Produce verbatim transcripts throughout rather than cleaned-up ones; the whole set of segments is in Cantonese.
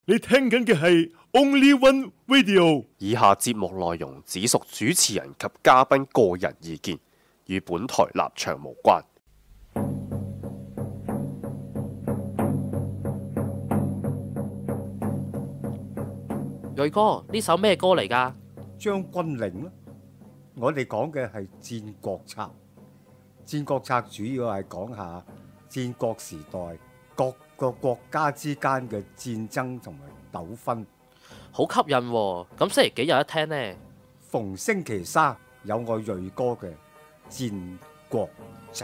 你聽緊嘅係 Only One Radio。 以下節目內容只屬主持人及嘉賓個人意見，與本台立場無關。 瑞哥，呢首咩歌嚟㗎？ 將軍令咯，我哋講嘅係戰國策。戰國策主要係講下戰國時代各個國家之間嘅戰爭同埋糾紛。 好吸引喎！咁星期幾有得聽呢？ 逢星期三有我瑞哥嘅戰國策。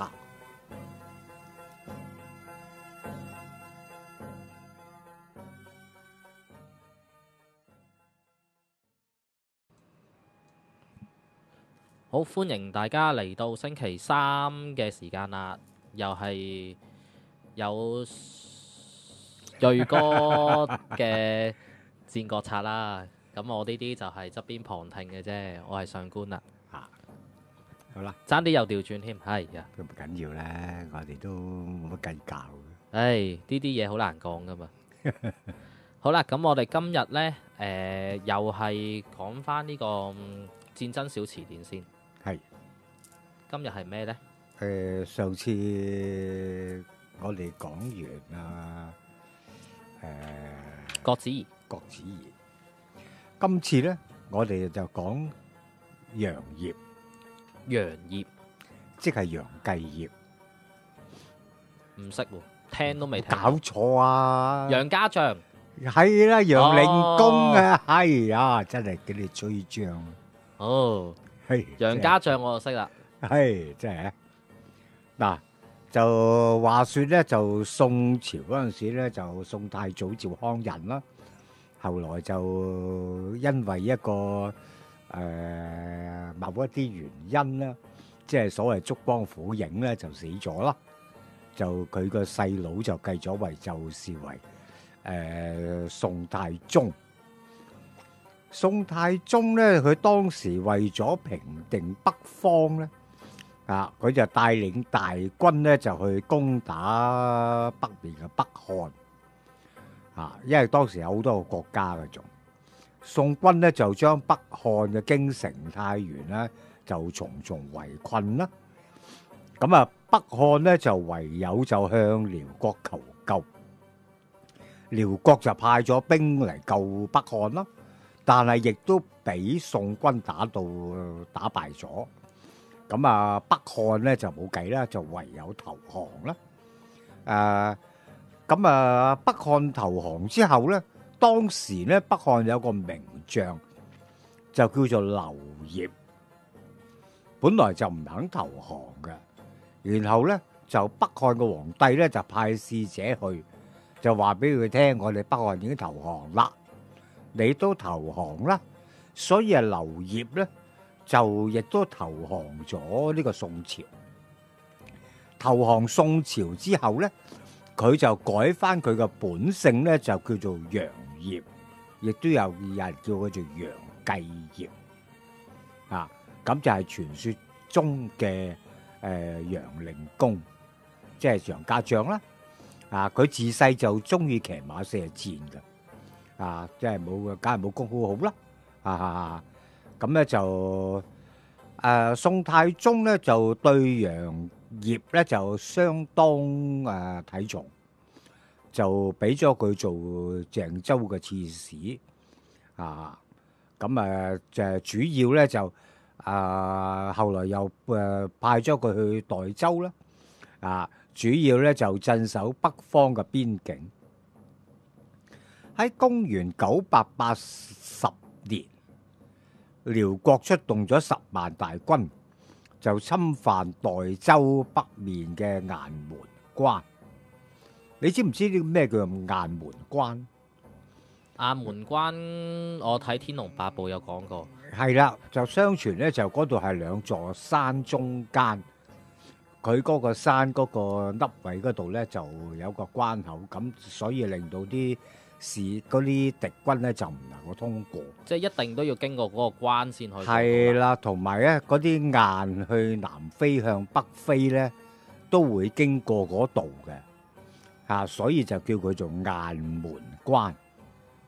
好，歡迎大家嚟到星期三嘅時間啦，又係有瑞哥嘅戰國策啦。咁我呢啲就係側邊旁聽嘅啫，我係上官啦。 啊，好啦， 爭啲又調轉添，係啊。 佢唔緊要咧，我哋都冇乜計較嘅。 唉，呢啲嘢好難講噶嘛。好啦，咁我哋今日呢，誒、呃、又係講翻呢個戰爭小詞典先。 係。 今日係咩呢？ 誒、呃，上次我哋講完啊，誒、呃， 郭子儀， 郭子儀。今次咧，我哋就講楊業， 楊業， 即係楊繼業。 唔識喎，聽都未聽。 搞錯啊！ 楊家將係啦，楊令公啊，係啊，真係叫你吹脹。 哦， 係楊家將我就識啦。 係真係啊！嗱，就話說咧，就宋朝嗰陣時咧，就宋太祖趙匡胤啦。後來就因為一個誒、呃、某一啲原因咧，即係所謂燭光火影咧，就死咗啦。就佢個細佬就繼咗位，就視為誒、呃、宋太宗。宋太宗咧，佢當時為咗平定北方咧，啊，佢就帶領大軍咧就去攻打北面嘅北漢。啊，因為當時有好多個國家嘅仲，宋軍咧就將北漢嘅京城太原咧就重重圍困啦。咁啊，北漢咧就唯有就向遼國求救，遼國就派咗兵嚟救北漢啦，但係亦都俾宋軍打到打敗咗。咁啊，北漢咧就冇計啦，就唯有投降啦。誒、啊。咁啊，北漢投降之後咧，當時咧北漢有個名將就叫做劉燁，本來就唔肯投降嘅，然後咧就北漢嘅皇帝咧就派使者去，就話俾佢聽，我哋北漢已經投降啦，你都投降啦，所以啊劉燁咧就亦都投降咗呢個宋朝。投降宋朝之後咧，佢就改翻佢嘅本姓咧，就叫做楊業，亦都有人叫佢做楊繼業啊。咁就係傳說中嘅誒楊令公，即係楊家將啦。啊，佢自細就中意騎馬射箭嘅，啊，即係冇，梗係冇功夫好啦。啊，咁咧就誒宋太宗咧就對楊業咧就相當誒睇重，就俾咗佢做鄭州嘅刺史啊。咁啊就主要咧就啊後來又誒派咗佢去代州啦。啊，主要咧就鎮守北方嘅邊境。喺公元九百八十年，遼國出動咗十萬大軍，就侵犯代州北面嘅雁門關。你知唔知呢咩叫雁門關？ 雁門關我睇《天龍八部》有講過， 係啦，就相傳咧就嗰度係兩座山中間，佢嗰個山嗰個凹位嗰度咧就有個關口，咁所以令到啲士嗰啲敵軍咧就唔能夠通過， 即係一定都要經過嗰個關先可以。 係啦，同埋咧嗰啲雁去南飛向北飛咧，都會經過嗰度嘅，啊，所以就叫佢做雁門關。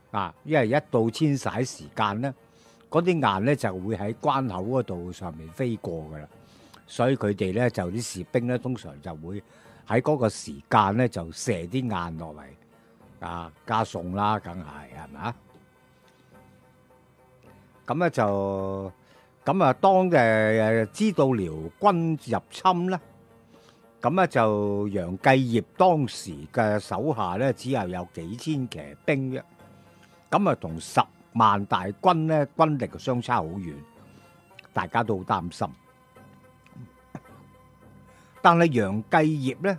啊，因為一到遷徙時間咧，嗰啲雁咧就會喺關口嗰度上面飛過噶啦，所以佢哋咧就啲士兵咧通常就會喺嗰個時間咧就射啲雁落嚟啊，加餸啦，梗係係咪啊？咁咧就咁啊，當誒知道遼軍入侵咧，咁咧就楊繼業當時嘅手下咧只係有幾千騎兵啫。咁啊，同十萬大軍咧軍力嘅相差好遠，大家都好擔心。但係楊繼業咧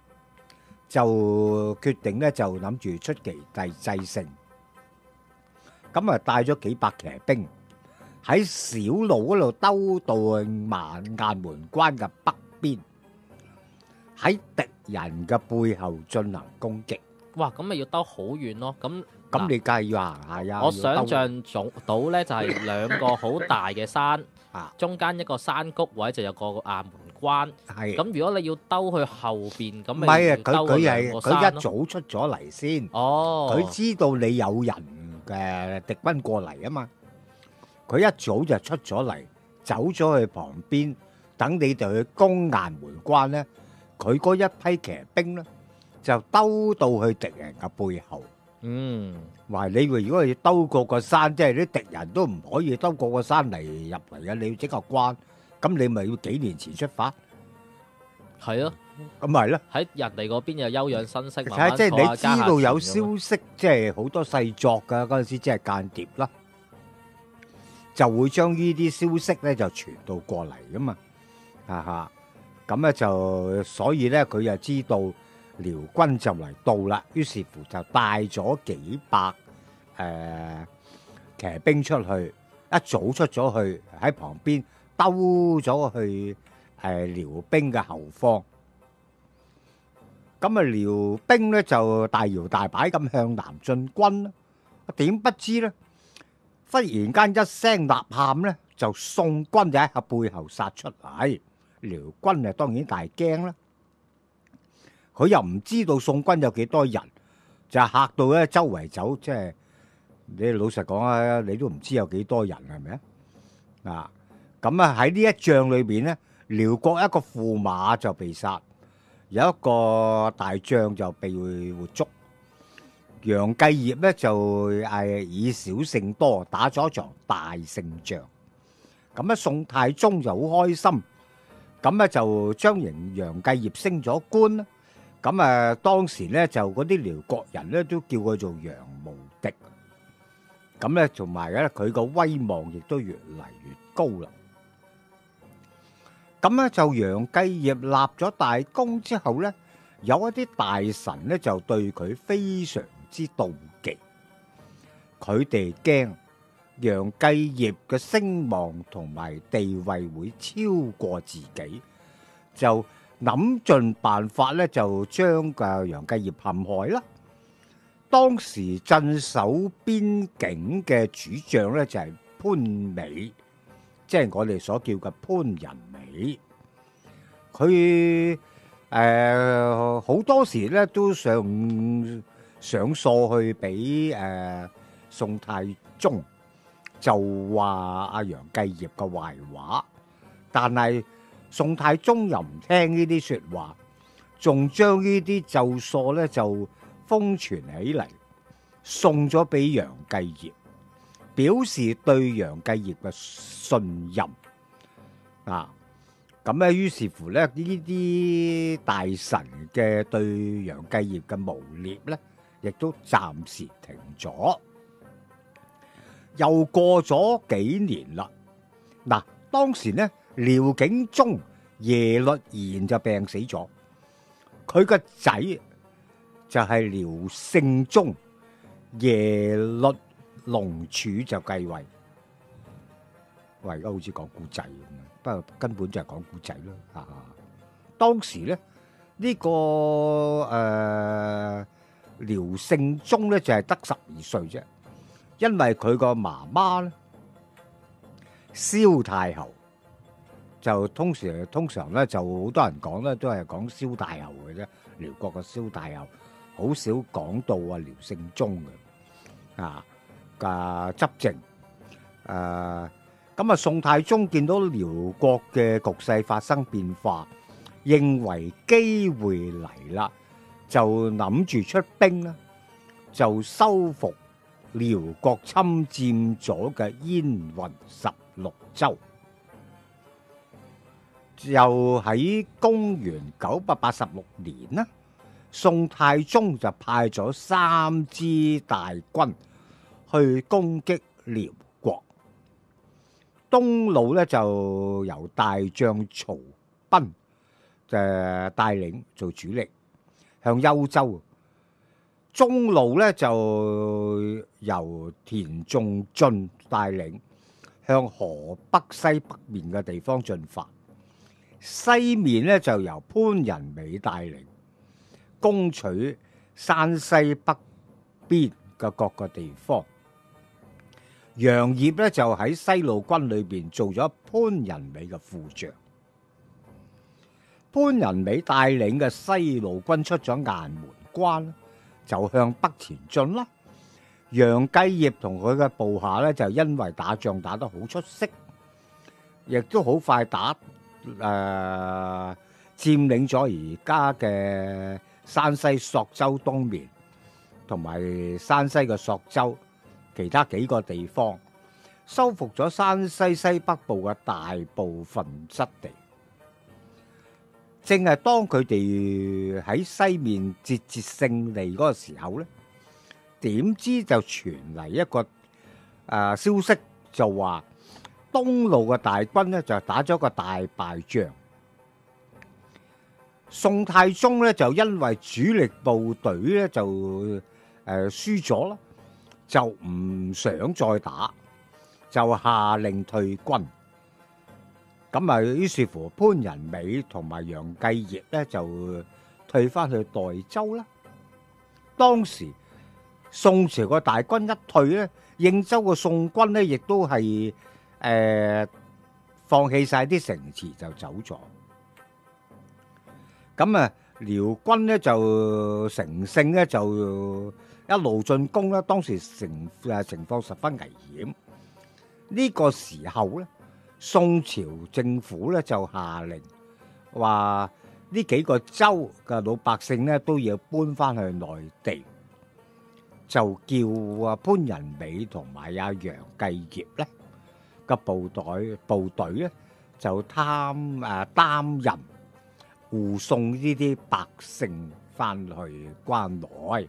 就決定咧就諗住出奇制制勝，咁啊帶咗幾百騎兵喺小路嗰度兜到萬雁門關嘅北邊，喺敵人嘅背後進行攻擊。 哇！咁咪要兜好遠咯。咁咁你梗係要行下呀？ 我想象總到咧就係兩個好大嘅山， 啊， 中間一個山谷位就有個雁門關。 係咁如果你要兜去後邊，咁唔係啊？佢咪兜過佢兩個係佢一山咯。 早出咗嚟先， 哦， 佢知道你有人嘅敵軍過嚟啊嘛，佢一早就出咗嚟，走咗去旁邊，等你哋去攻雁門關咧。佢嗰一批騎兵咧就兜到去敵人嘅背後。 嗯， 話你如果要兜過個山，即係啲敵人都唔可以兜過個山嚟入嚟嘅，你要整個關，咁你咪要幾年前出發， 係咯， 咁咪咯。 喺人哋嗰邊又休養生息， 睇慢慢即係你坐下加下知道有船咁樣消息，即係好多細作㗎嗰陣時，即係間諜啦，就會將呢啲消息咧就傳到過嚟噶嘛，啊哈，咁咧就所以咧佢就知道遼軍就嚟到啦，於是乎就帶咗幾百誒、呃、騎兵出去，一早出咗去喺旁邊兜咗去誒、呃、遼兵嘅後方。咁啊，遼兵咧就大搖大擺咁向南進軍啦。點不知咧，忽然間一聲吶喊咧，就宋軍就喺背後殺出嚟。遼軍啊，當然大驚啦。佢又唔知道宋軍有幾多人，就嚇到咧周圍走，即係你老實講啊，你都唔知有幾多人係咪啊？啊，咁啊喺呢一仗裏邊咧，遼國一個駙馬就被殺。有一個大將就被活捉，楊繼業咧就係以少勝多，打咗一場大勝仗。咁咧宋太宗就好開心，咁咧就將楊楊繼業升咗官啦。咁啊當時咧就嗰啲遼國人咧都叫佢做楊無敵。咁咧同埋咧佢個威望亦都越嚟越高啦。咁咧就楊繼業立咗大功之後咧，有一啲大臣咧就對佢非常之妒忌，佢哋驚楊繼業嘅聲望同埋地位會超過自己，就諗盡辦法咧就將個楊繼業陷害啦。當時鎮守邊境嘅主將咧就係潘美，即係我哋所叫嘅潘仁美。佢誒好多時咧都上上訴去俾誒、呃、宋太宗，就話阿楊繼業嘅壞話，但係宋太宗又唔聽呢啲説話，仲將呢啲奏疏咧就封存起嚟，送咗俾楊繼業，表示對楊繼業嘅信任啊。咁咧，於是乎咧，呢啲大臣嘅對楊繼業嘅誣衊咧，亦都暫時停咗。又過咗幾年啦，嗱，當時咧，遼景宗耶律賢就病死咗，佢個仔就係遼聖宗耶律龍柱就繼位。喂，而家好似講古仔咁樣，不過根本就係講古仔咯。啊，當時咧呢、這個誒遼聖宗咧就係得十二歲啫，因為佢個媽媽咧蕭太后就通常通常咧就好多人講咧都係講蕭太后嘅啫，遼國嘅蕭太后好少講到啊遼聖宗嘅。 啊嘅執政。誒咁啊，宋太宗見到遼國嘅局勢發生變化，認為機會嚟啦，就諗住出兵啦，就收復遼國侵佔咗嘅燕雲十六州。又喺公元九百八十六年啦，宋太宗就派咗三支大軍去攻擊遼國。東路咧就由大將曹彬誒帶領做主力，向幽州。中路咧就由田仲晉帶領，向河北西北面嘅地方進發。西面咧就由潘仁美帶領，攻取山西北邊嘅各個地方。楊業咧就喺西路軍裏邊做咗潘仁美嘅副將。潘仁美帶領嘅西路軍出咗雁門關，就向北前進啦。楊繼業同佢嘅部下咧就因為打仗打得好出色，亦都好快打。誒、呃、佔領咗而家嘅山西朔州東面，同埋山西嘅朔州其他幾個地方，收復咗山西西北部嘅大部分失地。正係當佢哋喺西面節節勝利嗰個時候咧，點知就傳嚟一個誒、呃、消息，就話東路嘅大軍咧就打咗個大敗仗。宋太宗咧就因為主力部隊咧就誒輸咗啦，就唔想再打，就下令退軍。咁啊，於是乎潘仁美同埋楊繼業咧就退翻去代州啦。當時宋朝個大軍一退咧，應州嘅宋軍咧亦都係誒、呃、放棄晒啲城池就走咗。咁啊，遼軍咧就乘勝咧就一路進攻啦。當時情誒情況十分危險。呢、這個時候咧，宋朝政府咧就下令話呢幾個州嘅老百姓咧都要搬翻去內地，就叫啊潘仁美同埋阿楊繼業咧個部隊部隊咧就擔誒擔任護送呢啲百姓翻去關內。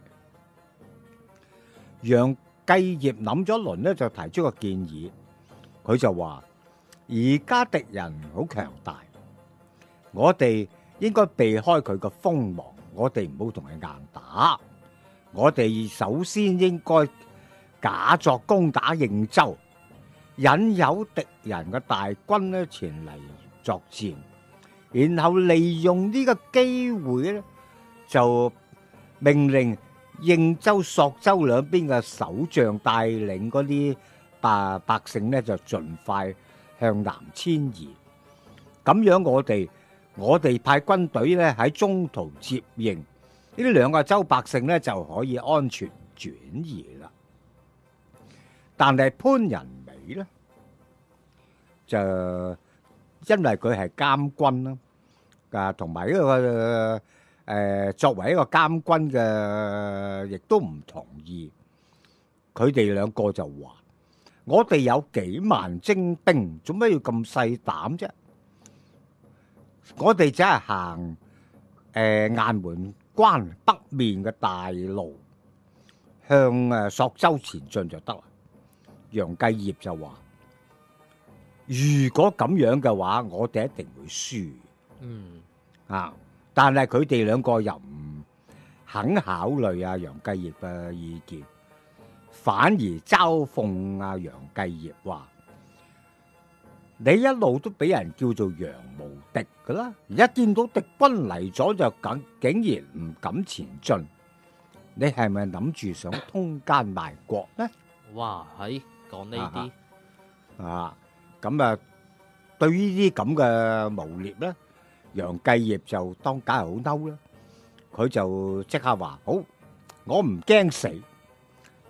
楊繼業諗咗一輪咧，就提出個建議，佢就話：而家敵人好強大，我哋應該避開佢個鋒芒，我哋唔好同佢硬打。我哋首先應該假作攻打應州，引誘敵人嘅大軍咧前嚟作戰，然後利用呢個機會咧，就命令應州、朔州兩邊嘅守將帶領嗰啲百百姓咧，就盡快向南遷移。咁樣我哋我哋派軍隊咧喺中途接應呢兩個州百姓咧，就可以安全轉移啦。但係潘仁美咧，就因為佢係監軍啦，啊，同埋一個誒、呃、作為一個監軍嘅，亦都唔同意。佢哋兩個就話：我哋有幾萬精兵，做咩要咁細膽啫？我哋只係行誒雁門關北面嘅大路，向誒朔州前進就得啦。楊繼業就話：如果咁樣嘅話，我哋一定會輸。 嗯啊，但係佢哋兩個又唔肯考慮阿楊繼業嘅意見，反而嘲諷阿楊繼業話：你一路都俾人叫做楊無敵噶啦，而家見到敵軍嚟咗就竟竟然唔敢前進，你係咪諗住想通姦賣國呢？ 哇，喺講呢啲啊，咁啊，對於呢啲咁嘅誣衊咧，楊繼業就當梗係好嬲啦，佢就即刻話：好，我唔驚死，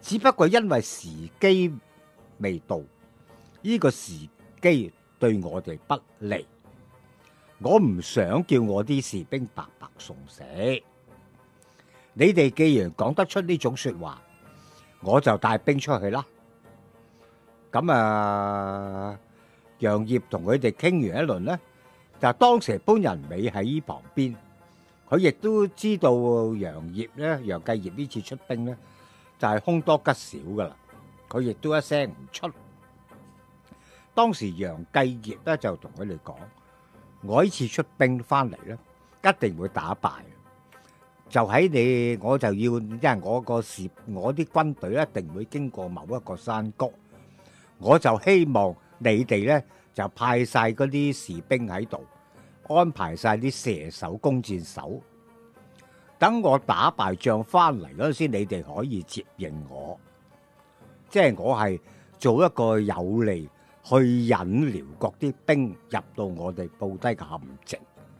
只不過因為時機未到，呢個時機對我哋不利，我唔想叫我啲士兵白白送死。你哋既然講得出呢種說話，我就帶兵出去啦。咁啊，楊業同佢哋傾完一輪呢，就當時潘仁美喺旁邊，佢亦都知道楊業咧，楊繼業呢次出兵咧就係凶多吉少噶啦，佢亦都一聲唔出。當時楊繼業咧就同佢哋講：我呢次出兵翻嚟咧，一定會打敗。就喺你，我就要，因為我個士，我啲軍隊一定會經過某一個山谷，我就希望你哋咧就派晒嗰啲士兵喺度，安排晒啲射手、弓箭手，等我打敗仗翻嚟嗰陣時，你哋可以接應我。即係我係做一個有利去引遼國啲兵入到我哋布低嘅陷阱。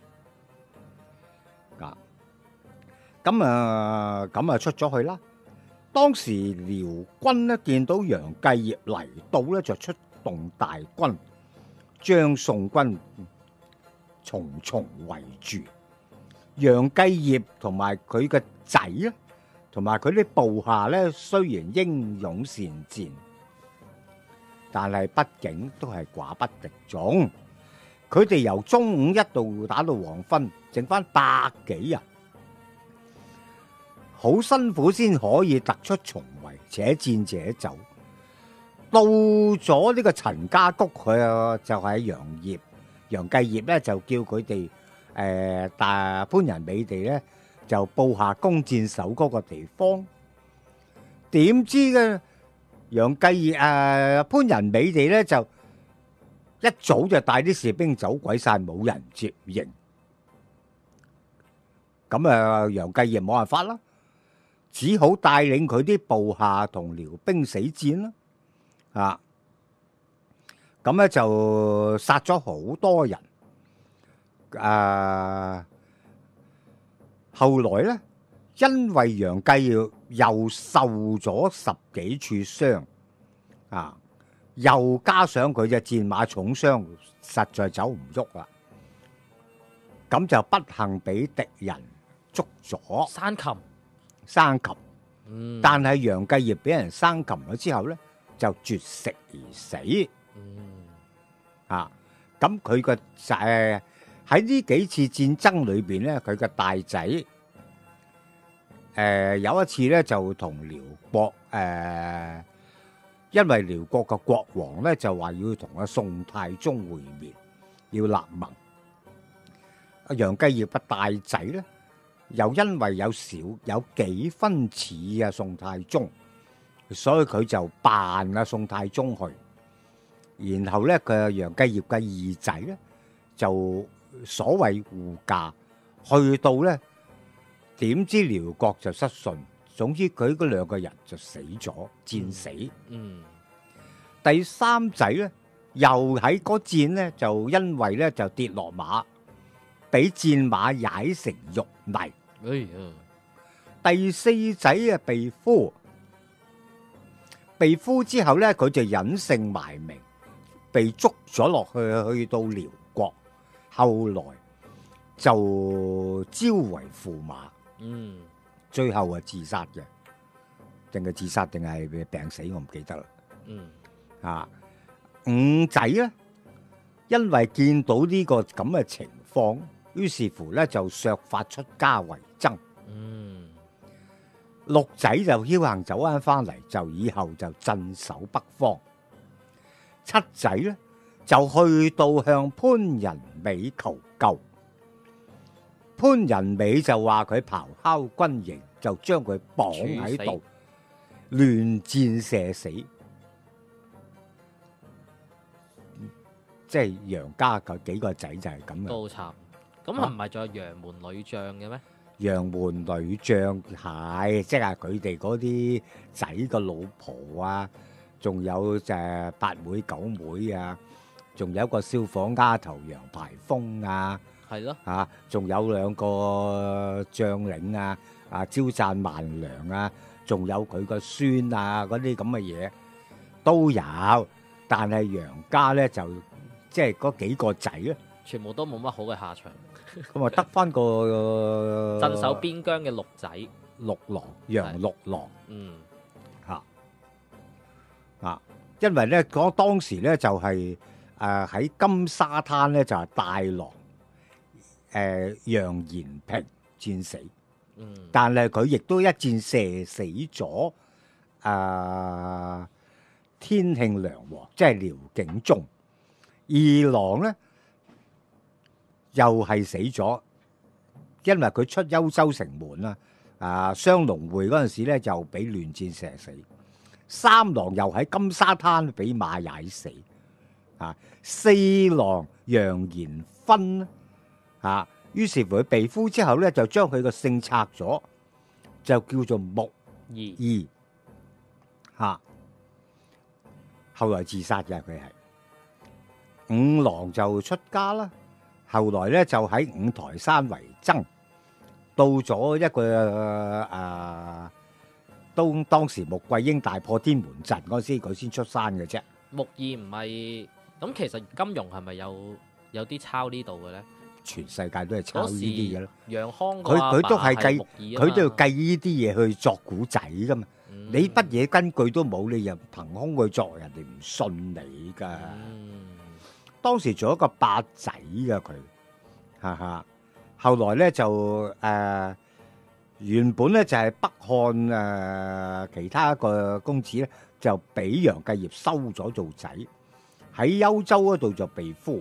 啊！咁啊，咁啊出咗去啦。當時遼軍咧見到楊繼業嚟到咧，就出動大軍，將宋軍重重圍住。楊繼業同埋佢嘅仔咧，同埋佢啲部下咧，雖然英勇善戰，但係畢竟都係寡不敵眾。佢哋由中午一度打到黃昏，剩翻百幾人。好辛苦先可以突出重圍，且戰且走。到咗呢個陳家谷，佢啊就係楊業、楊繼業咧，就叫佢哋誒大潘仁美哋咧就布下弓箭手嗰個地方。點知嘅楊繼業誒、呃、潘仁美哋咧就一早就帶啲士兵走鬼晒，冇人接應。咁啊，楊繼業冇辦法啦。只好帶領佢啲部下同遼兵死戰啦，啊！咁咧就殺咗好多人，啊！後來咧，因為楊繼業又受咗十幾處傷，啊！又加上佢隻戰馬重傷，實在走唔喐啦，咁就不幸俾敵人捉咗。 山擒。 生擒， 嗯、 但係楊繼業俾人生擒咗之後咧，就絕食而死。 嗯、 啊，咁佢個誒喺呢幾次戰爭裏邊咧，佢個大仔誒、呃、有一次咧就同遼國誒、呃，因為遼國嘅國王咧就話要同阿宋太宗會面，要立盟。阿楊繼業嘅大仔咧，又因為有少有幾分似啊宋太宗，所以佢就扮啊宋太宗去。然後咧，佢楊繼業嘅二仔咧就所謂護駕，去到咧點知遼國就失信。總之佢嗰兩個人就死咗，戰死。 嗯，嗯第三仔咧又喺嗰戰咧就因為咧就跌落馬，俾戰馬踩成肉泥。 哎呀！ 第四仔啊被俘，被俘之後咧，佢就隱姓埋名，被捉咗落去，去到遼國，後來就招為駙馬。 嗯， 最後啊自殺嘅，定係自殺定係病死，我唔記得啦。 嗯， 啊，五仔咧，因為見到呢個咁嘅情況，於是乎咧就削髮出家為僧。 嗯， 六仔就僥倖走翻翻嚟，就以後就鎮守北方。七仔咧就去到向潘仁美求救。潘仁美就話佢咆哮軍營，就將佢綁喺度，亂箭射死。即係楊家個幾個仔就係咁樣。 都慘。咁係唔係仲有楊門女將嘅咩？ 楊門女將係，即係佢哋嗰啲仔個老婆啊，仲有就係八妹九妹啊，仲有一個燒火丫頭楊排風啊， 係咯， 啊，仲有兩個將領啊，啊招讚萬良啊， 仲有佢個孫啊嗰啲咁嘅嘢都有，但係楊家咧就即係嗰幾個仔咧， 全部都冇乜好嘅下場。 咁啊得翻個鎮守邊疆嘅六仔， 六郎楊六郎嗯嚇啊，因為咧嗰當時咧就係誒喺金沙灘咧就係大郎誒楊延平戰死。 嗯， 但係佢亦都一箭射死咗啊天慶良王，即係廖景忠。二郎咧又係死咗，因為佢出幽州城門啦，啊雙龍會嗰陣時咧又俾亂箭射死。三郎又喺金沙灘俾馬踩死。啊，四郎楊延勳啊。於是乎佢被俘之後咧，就將佢個姓拆咗，就叫做木二二嚇。後來自殺嘅佢係五郎就出家啦。後來咧就喺五台山為僧，到咗一個啊，當當時穆桂英大破天門陣嗰時，佢先出山嘅啫。 木二唔係咁，其實金庸係咪有有啲抄呢度嘅咧？ 全世界都係抄呢啲嘅啦。 楊康佢佢都係計，佢都要計計。 呢啲嘢去作古仔噶嘛。 嗯、 你乜嘢根據都冇，你又憑空去作，人哋唔信你噶。 嗯、 當時做一個八仔噶佢，哈哈。後來咧就誒、呃、原本咧就係、是、北漢誒、呃、其他一個公子咧，就俾楊繼業收咗做仔，喺幽州嗰度就被俘。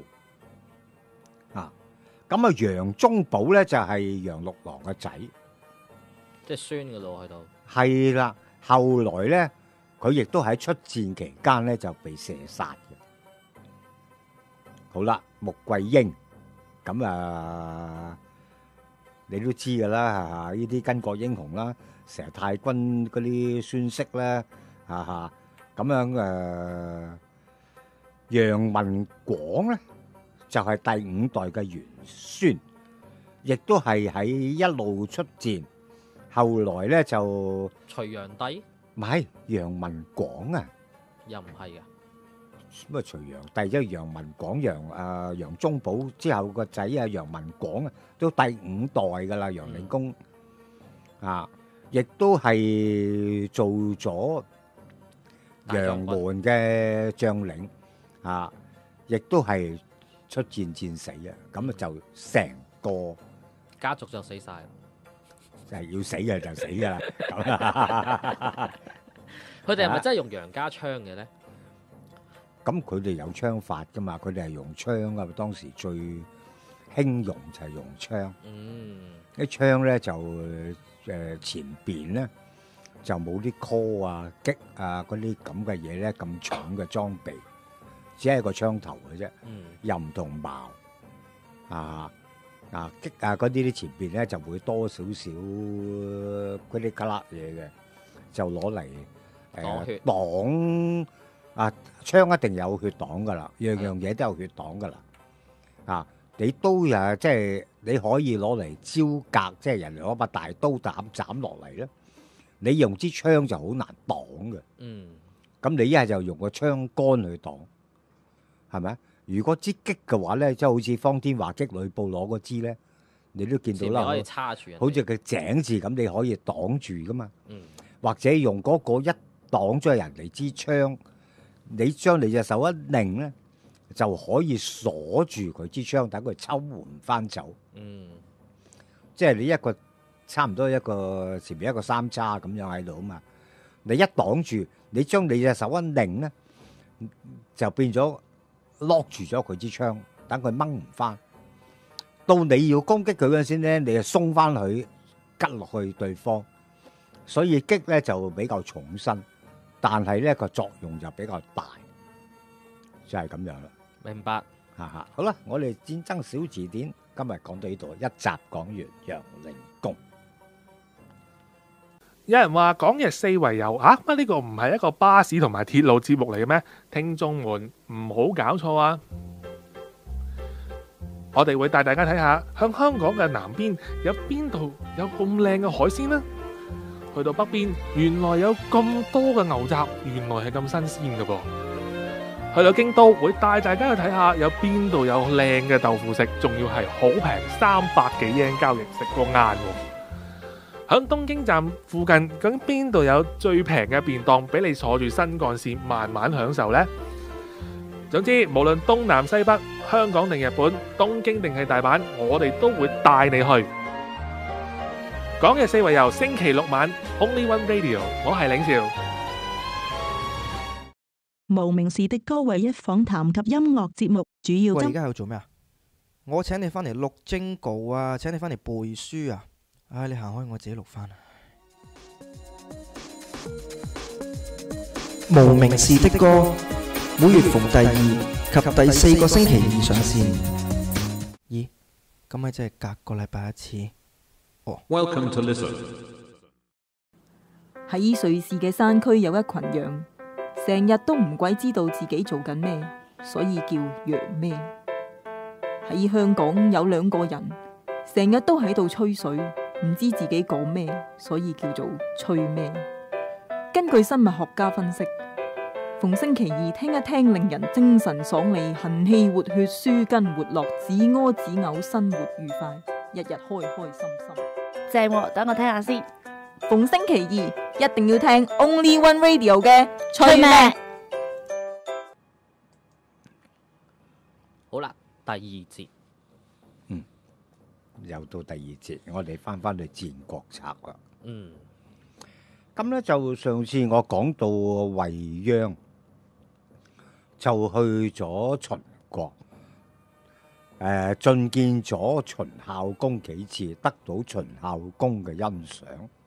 咁啊，楊宗保咧就係楊六郎嘅仔， 即係孫嘅咯喺度。 係啦，後來咧，佢亦都喺出戰期間咧就被射殺嘅。好啦，穆桂英，咁啊，你都知噶啦，嚇呢啲巾幗英雄啦，成日太君嗰啲孫息咧，嚇嚇咁樣誒，楊文廣咧。就係第五代嘅元孫，亦都係喺一路出戰，後來咧就隋煬帝， 唔係楊文廣啊， 又唔係嘅。 咁啊隋煬帝即係楊文廣楊啊楊宗保之後個仔啊楊文廣啊，都第五代噶啦楊靈公、嗯、啊，亦都係做咗楊門嘅將領啊，亦都係。出戰戰死啊！咁啊就成個家族就死晒， 就係要死嘅就死噶啦。 佢哋係咪真係用楊家槍嘅咧？ 咁佢哋有槍法噶嘛？佢哋係用槍噶，當時最興用就係用槍。 嗯， 啲槍咧就誒前邊咧就冇啲 call 啊、擊啊嗰啲咁嘅嘢咧，咁重嘅裝備。只係個槍頭嘅啫， 嗯、 又唔同矛啊啊擊啊嗰啲啲前邊咧就會多少少嗰啲吉粒嘢嘅，就攞嚟誒擋啊槍一定有血擋噶啦，樣樣嘢都有血擋噶啦啊！你都有即係你可以攞嚟招格，即係人哋攞把大刀斬斬落嚟咧，你用支槍就好難擋嘅。嗯，咁你一係就用個槍桿去擋。係咪？如果支擊嘅話咧，即係好似方天畫戟呂布攞嗰支咧，你都見到啦， 可以叉住， 好似佢井字咁，你可以擋住噶嘛。 嗯， 或者用嗰個一擋咗人哋支槍，你將你隻手一擰咧，就可以鎖住佢支槍，等佢抽換翻走。嗯，即係你一個差唔多一個前面一個三叉咁樣喺度啊嘛，你一擋住，你將你隻手一擰咧，就變咗。lock 住咗佢支槍，等佢掹唔翻。到你要攻擊佢嗰陣時咧，你就鬆翻佢，吉落去對方。所以擊咧就比較重身，但係咧個作用就比較大，就係咁樣啦。 明白。 哈哈，好啦，我哋戰爭小字典今日講到呢度，一集講完楊靈公。 有人話港日四圍遊啊，乜呢個唔係一個巴士同埋鐵路節目嚟嘅咩？聽眾們唔好搞錯啊！我哋會帶大家睇下，向香港嘅南邊有邊度有咁靚嘅海鮮呢？ 去到北邊，原來有咁多嘅牛雜，原來係咁新鮮㗎噃。去到京都會帶大家去睇下有邊度有靚嘅豆腐食，仲要係好平，三百幾yen交易食個晏喎。喺東京站附近，究竟邊度有最平嘅便當俾你坐住新幹線慢慢享受呢？總之，無論東南西北、香港定日本、東京定係大阪，我哋都會帶你去。講嘅四圍遊，星期六晚 Only One Radio， 我係領兆。 無名氏的歌唯一訪談及音樂節目，主要喂，而家喺度做咩啊？我請你翻嚟錄 jingle啊，請你翻嚟背書啊！唉，你行開，我自己錄翻啊。無名氏的歌，每月逢第二及第四個星期二上線。咦？咁咪即係隔個禮拜一次？哦。 Welcome to listen。 喺瑞士嘅山區有一群羊。成日都唔鬼知道自己做緊咩，所以叫羊咩。喺香港有兩個人，成日都喺度吹水，唔知自己講咩，所以叫做吹咩。根據生物學家分析，逢星期二聽一聽令人精神爽利、行氣活血、舒筋活絡、止屙止嘔、生活愉快，日日開開心心。 正喎，等我聽下先。 逢星期二一定要聽 Only One Radio 嘅吹咩。 好啦，第二節， 嗯，又到第二節，我哋翻翻去戰國策啦。 嗯， 咁咧就上次我講到衛鞅就去咗秦國，誒進見咗秦孝公幾次，得到秦孝公嘅欣賞。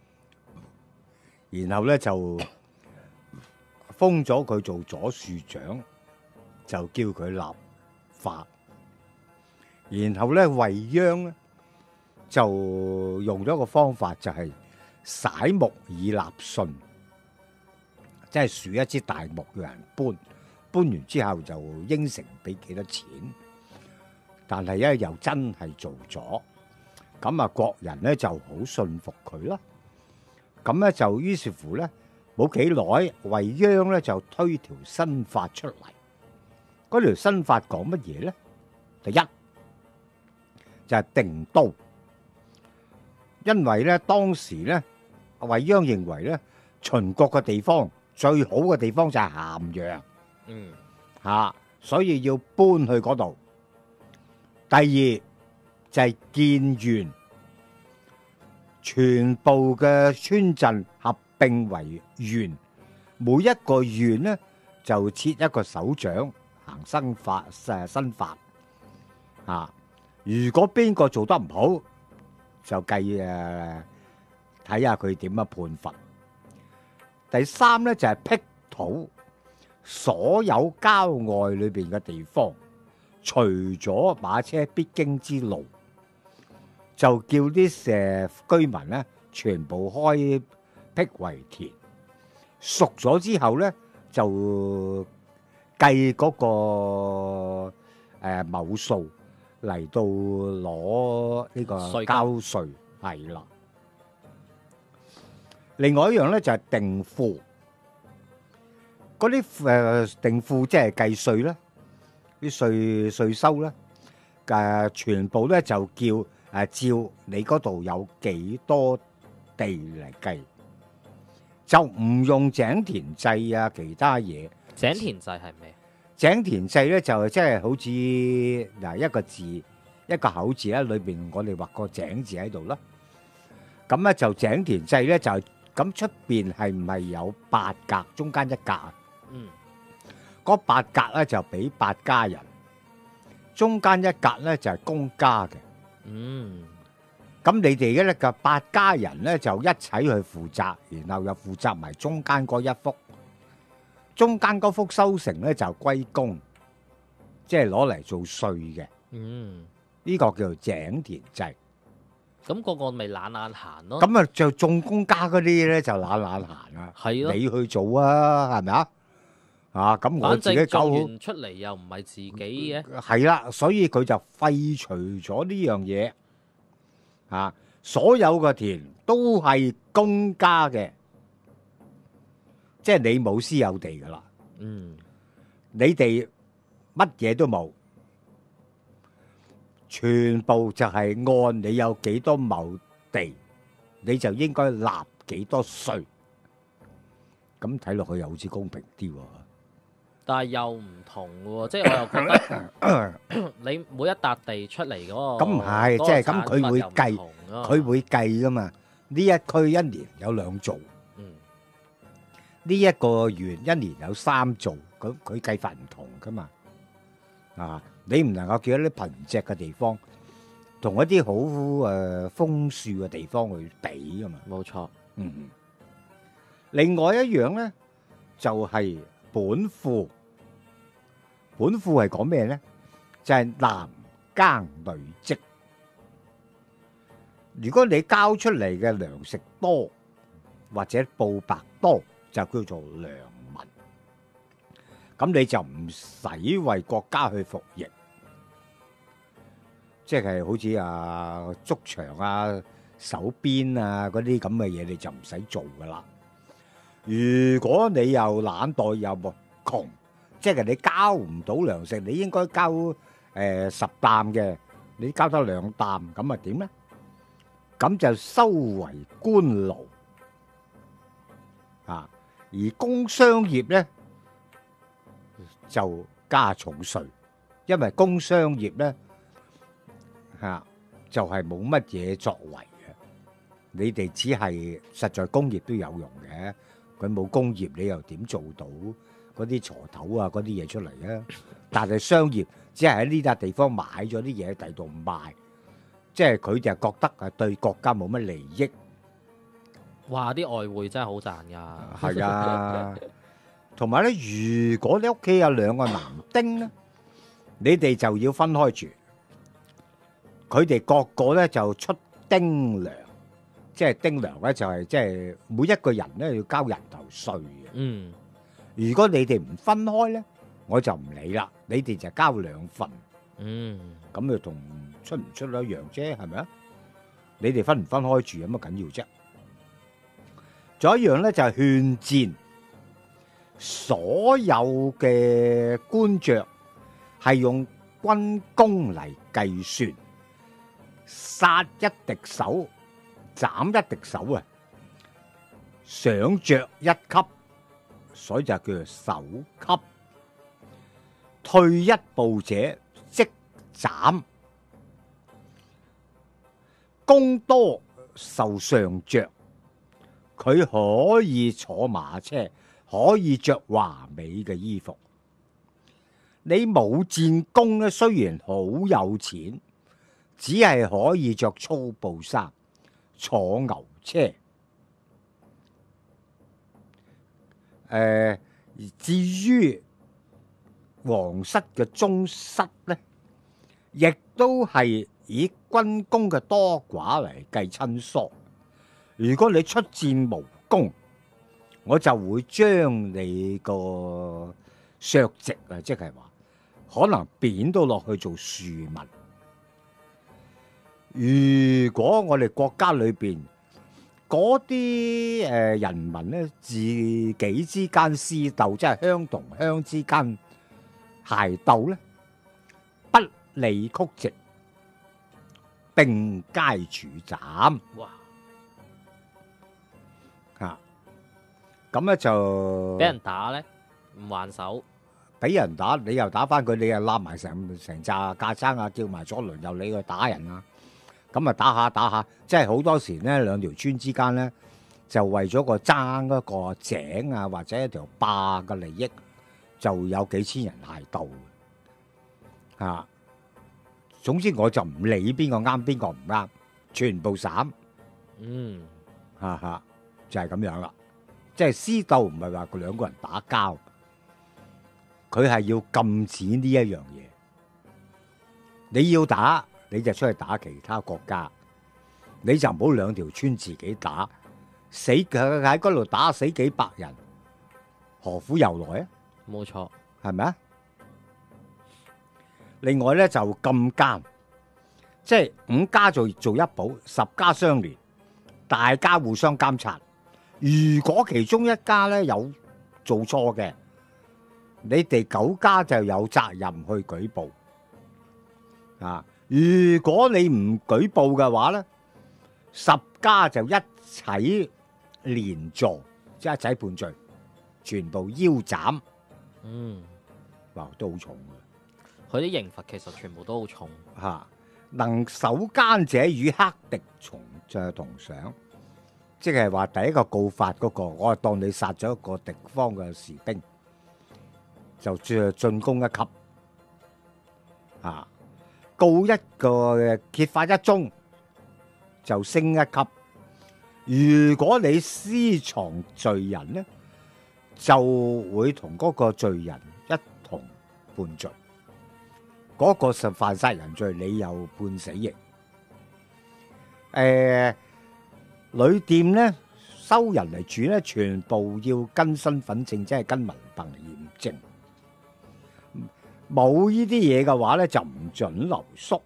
然後咧就封咗佢做左庶長，就叫佢立法。然後咧衛鞅咧就用咗個方法，就係徙木以納稅，即係豎一支大木要人搬，搬完之後就應承俾幾多錢。但係咧又真係做咗，咁啊國人咧就好信服佢啦。咁咧就於是乎咧，冇幾耐，衛鞅咧就推條新法出嚟。嗰條新法講乜嘢咧？第一就係定都，因為咧當時咧，衛鞅認為咧秦國嘅地方最好嘅地方就係咸陽， 嗯嚇，所以要搬去嗰度。第二就係建縣。全部嘅村鎮合併為縣，每一個縣呢就設一個首長行新法誒新法啊！如果邊個做得唔好，就計誒睇下佢點樣判罰。第三呢就係辟土，所有郊外裏邊嘅地方，除咗馬車必經之路，就叫啲誒居民咧，全部開闢為田，熟咗之後咧，就計嗰個誒畝數嚟到攞呢個交稅，係啦。另外一樣咧就係定賦，嗰啲誒定賦即係計稅咧，啲稅稅收咧，誒全部咧就叫。誒照你嗰度有幾多地嚟計，就唔用井田制啊，其他嘢。 井田制係咩？ 井田制咧就即係好似嗱一個字一個口字咧，裏邊我哋畫個井字喺度啦。咁咧就井田制咧就咁出邊係唔係有八格，中間一格啊？ 嗯， 嗰八格咧就俾八家人，中間一格咧就係公家嘅。嗯，咁你哋咧個八家人咧就一齊去負責，然後又負責埋中間嗰一幅，中間嗰幅收成咧就歸公，即係攞嚟做稅嘅。嗯，呢個叫做井田制。 咁個個咪懶懶閒咯。 咁啊就種公家嗰啲咧就懶懶閒啊。係咯，你去做啊，係咪啊？啊，咁我自己搞完出嚟又唔係自己嘅， 係啦，所以佢就廢除咗呢樣嘢啊， 所有嘅田都係公家嘅，即係你冇私有地噶啦。 嗯， 你哋乜嘢都冇，全部就係按你有幾多畝地，你就應該納幾多稅。咁睇落去又好似公平啲喎。 但係又唔同喎，即係我又覺得你每一笪地出嚟嗰個， 咁唔係，即係咁佢會計，佢會計噶嘛？呢一區一年有兩造， 嗯， 呢一個縣一年有三造，咁佢計法唔同噶嘛？啊，你唔能夠叫一啲貧瘠嘅地方同一啲好誒豐庶嘅地方去比噶嘛？ 冇錯， 嗯。另外一樣咧，就係本賦。本賦係講咩咧？就係男耕女織。如果你交出嚟嘅糧食多或者布帛多，就叫做良民。咁你就唔使為國家去服役，即係好似啊築牆啊、守邊啊嗰啲咁嘅嘢，你就唔使做噶啦。如果你又懶惰又冇窮，即係你交唔到糧食，你應該交誒、呃、十擔嘅，你交得兩擔，咁啊點咧？咁就收為官勞啊！而工商業咧就加重稅，因為工商業咧嚇、啊、就係冇乜嘢作為嘅，你哋只係實在工業都有用嘅。佢冇工業，你又點做到嗰啲鋤頭啊嗰啲嘢出嚟啊？但係商業只係喺呢笪地方買咗啲嘢喺第度賣，即係佢就覺得係對國家冇乜利益。 哇！啲外匯真係好賺㗎。 係啊，同埋咧，如果你屋企有兩個男丁咧，你哋就要分開住，佢哋各個咧就出丁糧。即係丁糧咧，就係即係每一個人咧要交人頭稅嘅。 嗯， 如果你哋唔分開咧，我就唔理啦。你哋就交兩份。 嗯， 咁就同出唔出一樣啫，係咪啊？你哋分唔分開住有乜緊要啫？仲有一樣咧，就係勸戰。所有嘅官爵係用軍功嚟計算，殺一敵手。斬一敵手啊，上爵一級，所以就叫做首級。退一步者即斬，功多受上爵，佢可以坐馬車，可以着華美嘅衣服。你冇戰功咧，雖然好有錢，只係可以着粗布衫。坐牛車，誒、呃，至於皇室嘅宗室咧，亦都係以軍功嘅多寡嚟計親疏。如果你出戰無功，我就會將你個削職啊，即係話可能貶到落去做庶民。如果我哋國家裏邊嗰啲誒人民咧，自己之間私鬥，即係鄉同鄉之間械鬥咧，不理曲直，並皆處斬。 哇！ 嚇，咁咧就俾人打咧，唔還手， 俾人打，你又打翻佢，你又攬埋成成扎架撐啊，叫埋左輪右你去打人啊！咁啊打下打下，即係好多時咧，兩條村之間咧就為咗個爭嗰個井啊，或者一條壩嘅利益，就有幾千人械鬥啊！總之我就唔理邊個啱邊個唔啱，全部斬。 嗯， 哈哈，就係咁樣啦。即係私鬥唔係話佢兩個人打交，佢係要禁止呢一樣嘢。你要打，你就出去打其他國家，你就唔好兩條村自己打，死佢喺嗰度打死幾百人，何苦由來啊？ 冇錯， 係咪啊？另外咧就禁奸， 即係五家做做一保，十家相連，大家互相監察。如果其中一家咧有做錯嘅，你哋九家就有責任去舉報。啊，如果你唔舉報嘅話咧，十家就一齊連坐，即係一齊判罪，全部腰斬。 嗯， 哇，都好重嘅。 佢啲刑罰其實全部都好重。 嚇，能守奸者與黑敵從就同賞，即係話第一個告發嗰個，我係當你殺咗一個敵方嘅士兵，就進進攻一級。啊，告一個揭發一宗就升一級。如果你私藏罪人呢，就會同嗰個罪人一同判罪。嗰、那個實犯殺人罪，你又判死刑。誒、呃，旅店咧收人嚟住咧，全部要跟身份證，即係跟文憑驗證。冇呢啲嘢嘅話咧，就唔准留宿。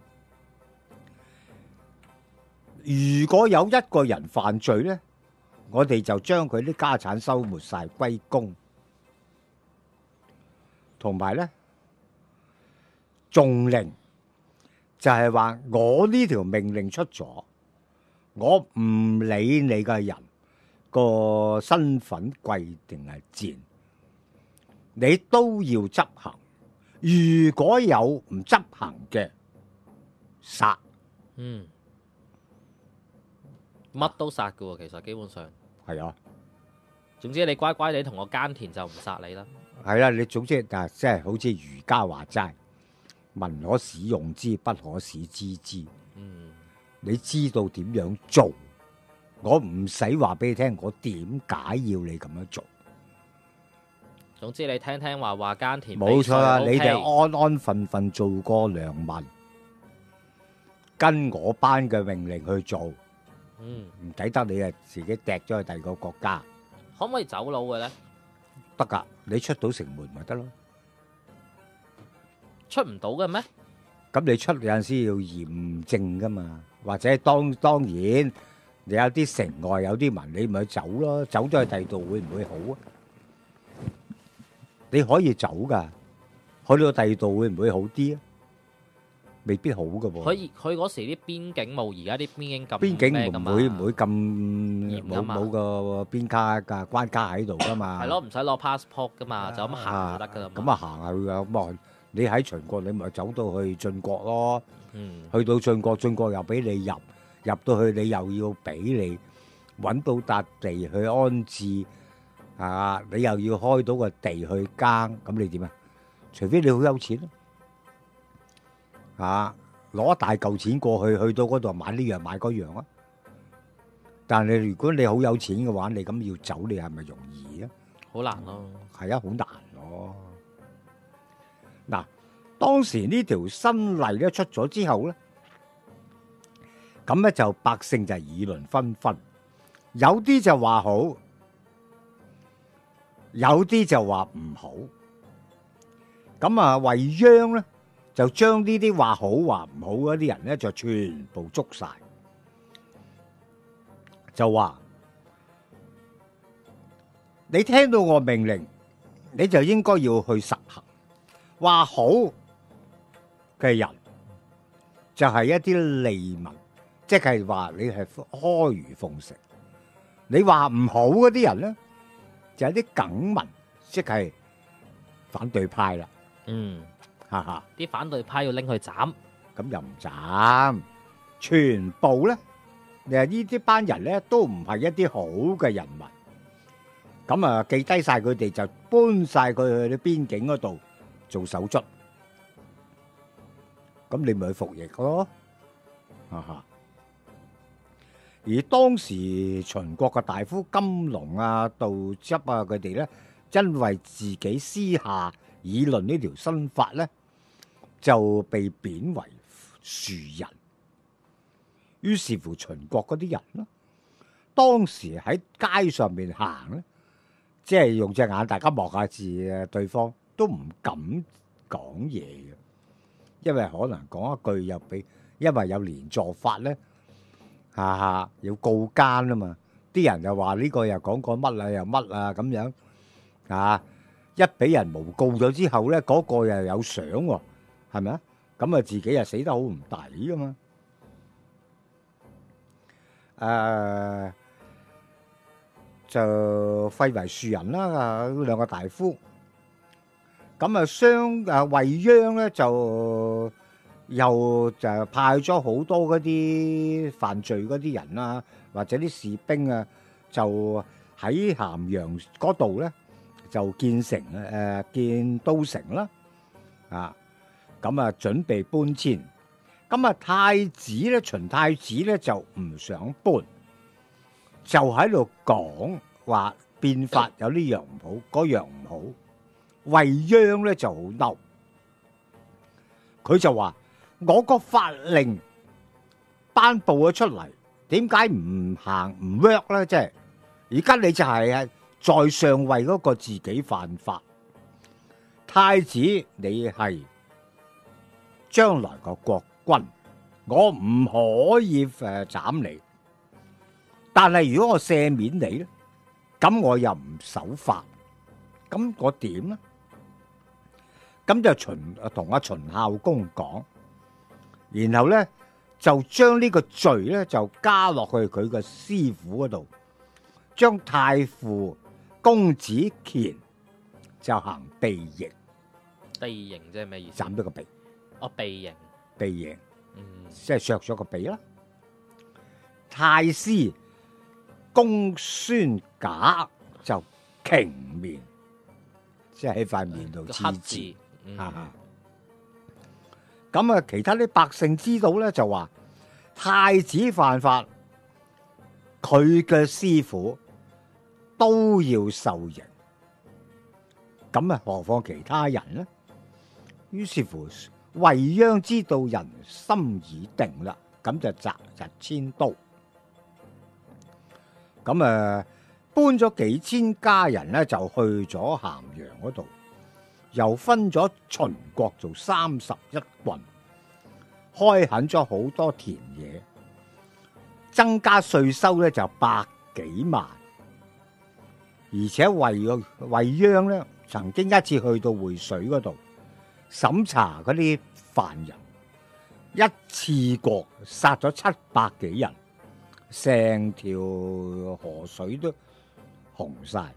如果有一個人犯罪咧，我哋就將佢啲家產收沒晒歸公，同埋咧仲令就係話我呢條命令出咗，我唔理你嘅人個身份貴定係賤，你都要執行。如果有唔執行嘅，殺。 嗯。乜都殺㗎喎，其實基本上係啊。 總之你乖乖地同我耕田就唔殺你啦。 係啦，你總之啊，即係好似儒家話齋，民可使用之，不可使知之。 嗯， 你知道點樣做，我唔使話俾你聽，我點解要你咁樣做。 總之你聽聽話話耕田， 冇錯啦， OK， 你哋安安分分做個良民，跟我班嘅命令去做。 嗯， 唔抵得你啊，自己趯咗去第二個國家， 可唔可以走佬嘅咧？ 得噶，你出到城門咪得咯。 出唔到嘅咩？ 咁你出有陣時要驗證噶嘛，或者當當然你有啲城外有啲民，你咪去走咯，走咗去第二度會唔會好啊？你可以走噶，去到第二度會唔會好啲啊？未必好噶噃。 佢佢嗰時啲邊境冇而家啲邊境咁邊境咩㗎嘛唔會唔會咁冇嚴㗎嘛冇個邊卡㗎關卡喺度噶嘛？ 係咯，唔使攞 passport 噶嘛，就咁行就得噶啦嘛。 咁啊行下去啊，咁啊你喺秦國你咪走到去晉國咯。 嗯， 去到晉國，晉國又俾你入，入到去你又要俾你揾到笪地去安置啊！你又要開到個地去耕，咁你點啊？除非你好有錢咯。啊！攞一大嚿錢過去，去到嗰度買呢樣買嗰樣啊！但係如果你好有錢嘅話，你咁要走，你係咪容易啊？ 好難咯， 係啊，好難咯。嗱，當時呢條新例咧出咗之後咧，咁咧就百姓就議論紛紛，有啲就話好，有啲就話唔好。咁啊，為央咧。就將呢啲話好話唔好嗰啲人咧，就全部捉晒，就話你聽到我命令，你就應該要去實行。話好嘅人就係一啲利民，即係話你係阿諛奉承。你話唔好嗰啲人咧，就係啲梗民，即係反對派啦。 嗯。 哈哈！ 啲反對派要拎去斬， 咁又唔斬，全部咧，你話呢啲班人咧都唔係一啲好嘅人民，咁啊記低晒佢哋就搬晒佢去啲邊境嗰度做手足，咁你咪去服役咯，哈哈！而當時秦國嘅大夫金龍啊、杜執啊佢哋咧，因為自己私下議論呢條新法咧，就被貶為庶人。於是乎，秦國嗰啲人咧，當時喺街上面行咧，即係用隻眼大家望下字嘅對方，都唔敢講嘢嘅，因為可能講一句又俾因為有連坐法咧，下下要告奸啊嘛。啲人又話呢個又講過乜啊，又乜啊咁樣啊，一俾人誣告咗之後咧，嗰個又有賞喎，係咪啊？咁啊自己又死得好唔抵噶嘛。誒就廢為庶人啦，啊兩個大夫。咁啊商誒衛鞅咧就又就派咗好多嗰啲犯罪嗰啲人啊，或者啲士兵啊，就喺咸陽嗰度咧就建城誒建都城啦，啊咁啊準備搬遷。咁啊太子咧秦太子咧就唔想搬，就喺度講話變法有呢樣唔好，嗰樣唔好。衛鞅咧就好嬲，佢就話：我個法令頒布咗出嚟，點解唔行唔 work 咧？即係而家你就係在上位嗰個自己犯法，太子你係將來個國君，我唔可以誒斬你。但係如果我赦免你咧，咁我又唔守法，咁我點咧？咁就秦同阿秦孝公講，然後咧就將呢個罪咧就加落去佢個師傅嗰度，將太傅公子虔就行避刑。 避刑即係咩意思？ 斬咗個鼻。 哦，避刑。 避刑， 嗯， 即係削咗個鼻啦。太師公孫賈就瓊面，即係喺塊面度黐字。啊！咁啊，其他啲百姓知道咧，就話太子犯法，佢嘅師傅都要受刑。咁啊，何況其他人呢？於是乎，衛鞅知道人心已定啦，咁就擇日遷都。咁啊，搬咗幾千家人咧，就去咗咸陽嗰度。又分咗秦國做三十一郡，開墾咗好多田野，增加稅收咧就百幾萬，而且衛衛鞅咧曾經一次去到會水嗰度審查嗰啲犯人，一次過殺咗七百幾人，成條河水都紅晒，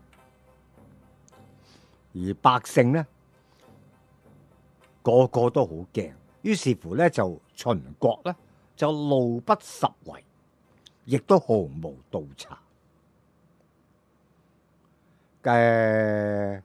而百姓呢，個個都好驚，於是乎咧就秦國咧就路不拾遺，亦都毫無盜賊。誒、呃，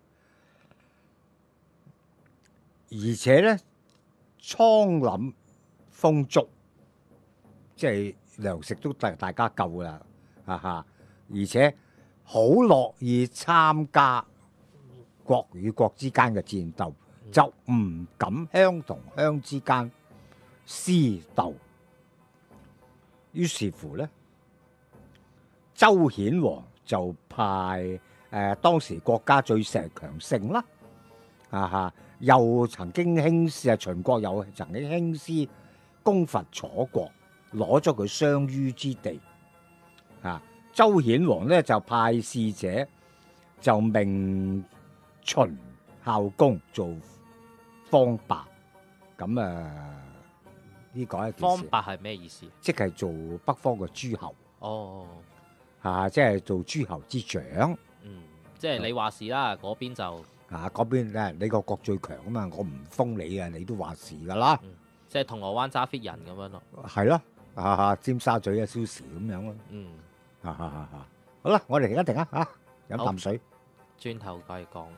而且咧倉廩豐足，即係糧食都大大家夠啦，哈哈！而且好樂意參加國與國之間嘅戰鬥。就唔敢鄉同鄉之間私鬥，於是乎咧，周顯王就派誒、呃、當時國家最石強盛啦，啊哈，又曾經興師啊，秦國又曾經興師攻伐楚國，攞咗佢商於之地，啊，周顯王咧就派使者就命秦孝公做方伯，咁啊呢個係方伯係咩意思？ 即係做北方嘅諸侯。 哦， 啊，即係做諸侯之長。 嗯，即係你話事啦，嗰邊就啊嗰邊咧，你個國最強啊嘛，我唔封你啊，你都話事噶啦。 嗯，即係銅鑼灣揸 fit 人咁樣咯。 係咯，啊尖沙咀啊燒時咁樣咯。 嗯， 啊啊啊啊，好啦，我哋停一停啊，嚇飲啖水， 轉頭繼續講。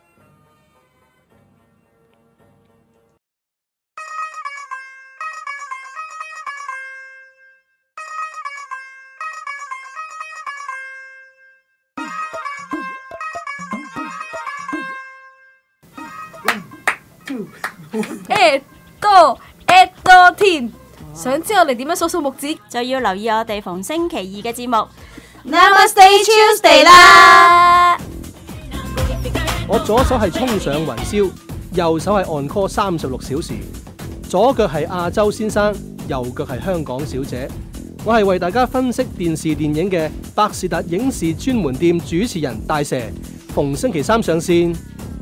誒多誒多天，想知我哋點樣數數木子，就要留意我哋逢星期二嘅節目 Namaste Tuesday 啦。 我左手係衝上雲霄，右手係 on call 三十六小時，左腳係亞洲先生， 右腳係香港小姐。我係為大家分析電視電影嘅百事達影視專門店主持人大蛇，逢星期三上線。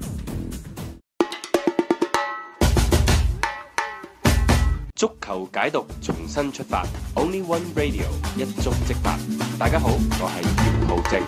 足球解讀重新出發 ，Only One Radio 一觸即發。大家好，我係姚浩正。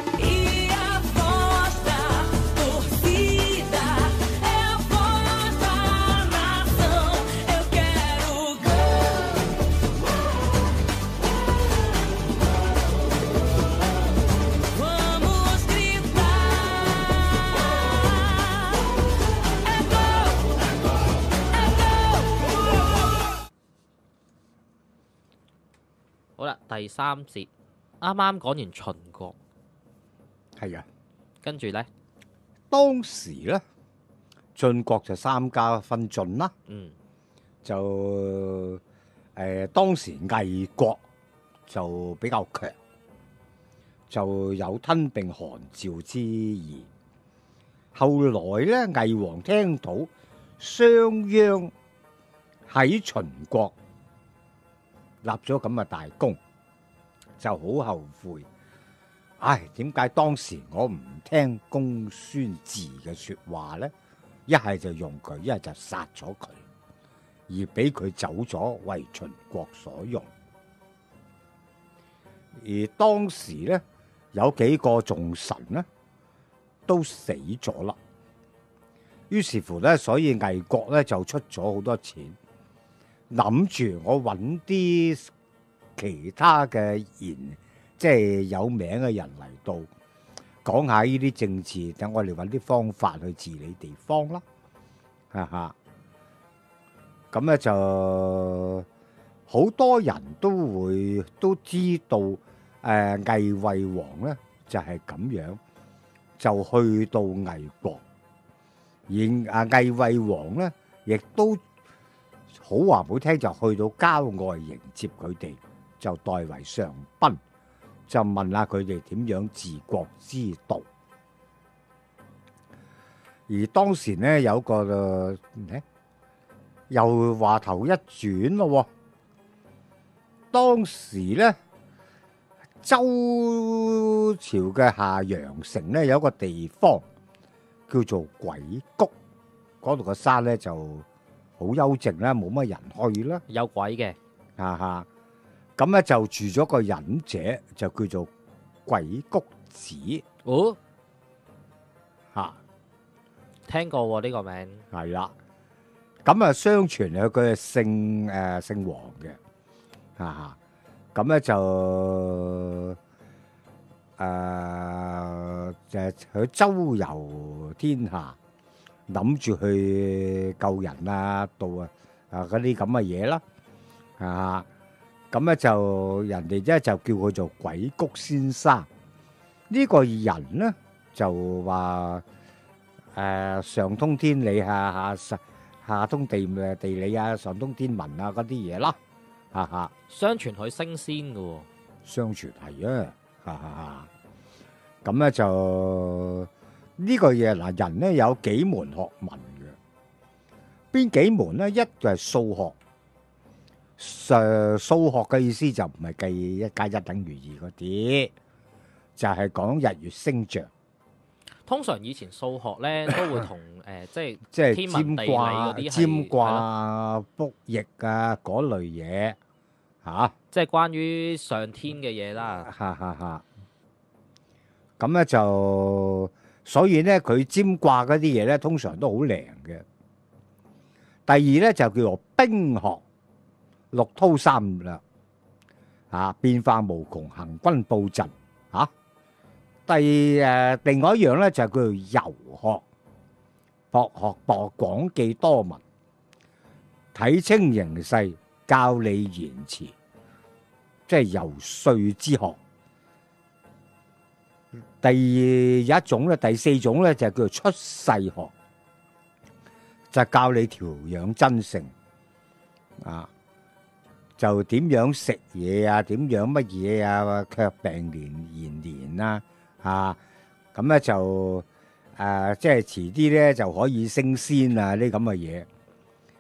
好啦，第三節啱啱講完秦國， 係啊， 跟住呢， 當時咧晉國就三家分晉啦， 嗯， 就誒、呃、當時魏國就比較強，就有吞併韓趙之意。後來咧魏王聽到商鞅喺秦國立咗咁嘅大功，就好後悔。唉，點解當時我唔聽公孫治嘅說話呢？一係就用佢，一係就殺咗佢，而俾佢走咗為秦國所用。而當時呢，有幾個眾臣呢都死咗啦。於是乎呢，所以魏國呢就出咗好多錢。諗住我揾啲其他嘅賢，即係有名嘅人嚟到講下呢啲政治，等我哋揾啲方法去治理地方啦，哈哈。咁咧就好多人都會都知道，誒、呃、魏惠王咧就係、是、咁樣，就去到魏國，而啊魏惠王咧亦都。好話唔好聽，就去到郊外迎接佢哋，就代為上賓，就問下佢哋點樣治國之道。而當時呢，有個誒，又話頭一轉咯。當時呢，周朝嘅下陽城呢，有一個地方叫做鬼谷，嗰度個山呢就好幽靜啦，冇乜人去啦， 有鬼嘅， 哈哈。咁咧就住咗個忍者，就叫做鬼谷子。 哦， 嚇， 聽過喎呢個名。 係啦，咁啊，相傳佢佢係姓誒姓王嘅，哈哈。咁咧就誒就係佢周遊天下。諗住去救人啊，到啊啊嗰啲咁嘅嘢啦，啊咁咧就人哋咧就叫佢做鬼谷先生。呢個人咧就話誒上通天理下下下通地誒地理啊，上通天文啊嗰啲嘢啦，哈哈。 相傳佢升仙嘅喎， 相傳係啊，哈哈哈。咁咧就。呢個嘢嗱，人咧有幾門學問嘅，邊幾門咧？一就係數學，誒數學嘅意思就唔係計一加一等於二嗰啲，就係講日月星象。 通常以前數學咧都會同誒即係即係天文地理嗰啲係占卦、卜易啊嗰類嘢嚇， 即係關於上天嘅嘢啦。 哈哈哈。咁咧就。所以咧，佢占卦嗰啲嘢咧，通常都好靈嘅。第二咧就叫做兵學，六韜三略，啊變化無窮，行軍布陣，啊。第誒另外一樣咧就叫做遊學，博學博廣記多聞，睇清形勢，教理言辭，即係游說之學。第一種咧，第四種咧就叫做出世學，就教你調養真性啊，就點樣食嘢啊，點樣乜嘢啊，卻病連延年啦啊，咁咧就誒，即係遲啲咧就可以升仙啊，呢咁嘅嘢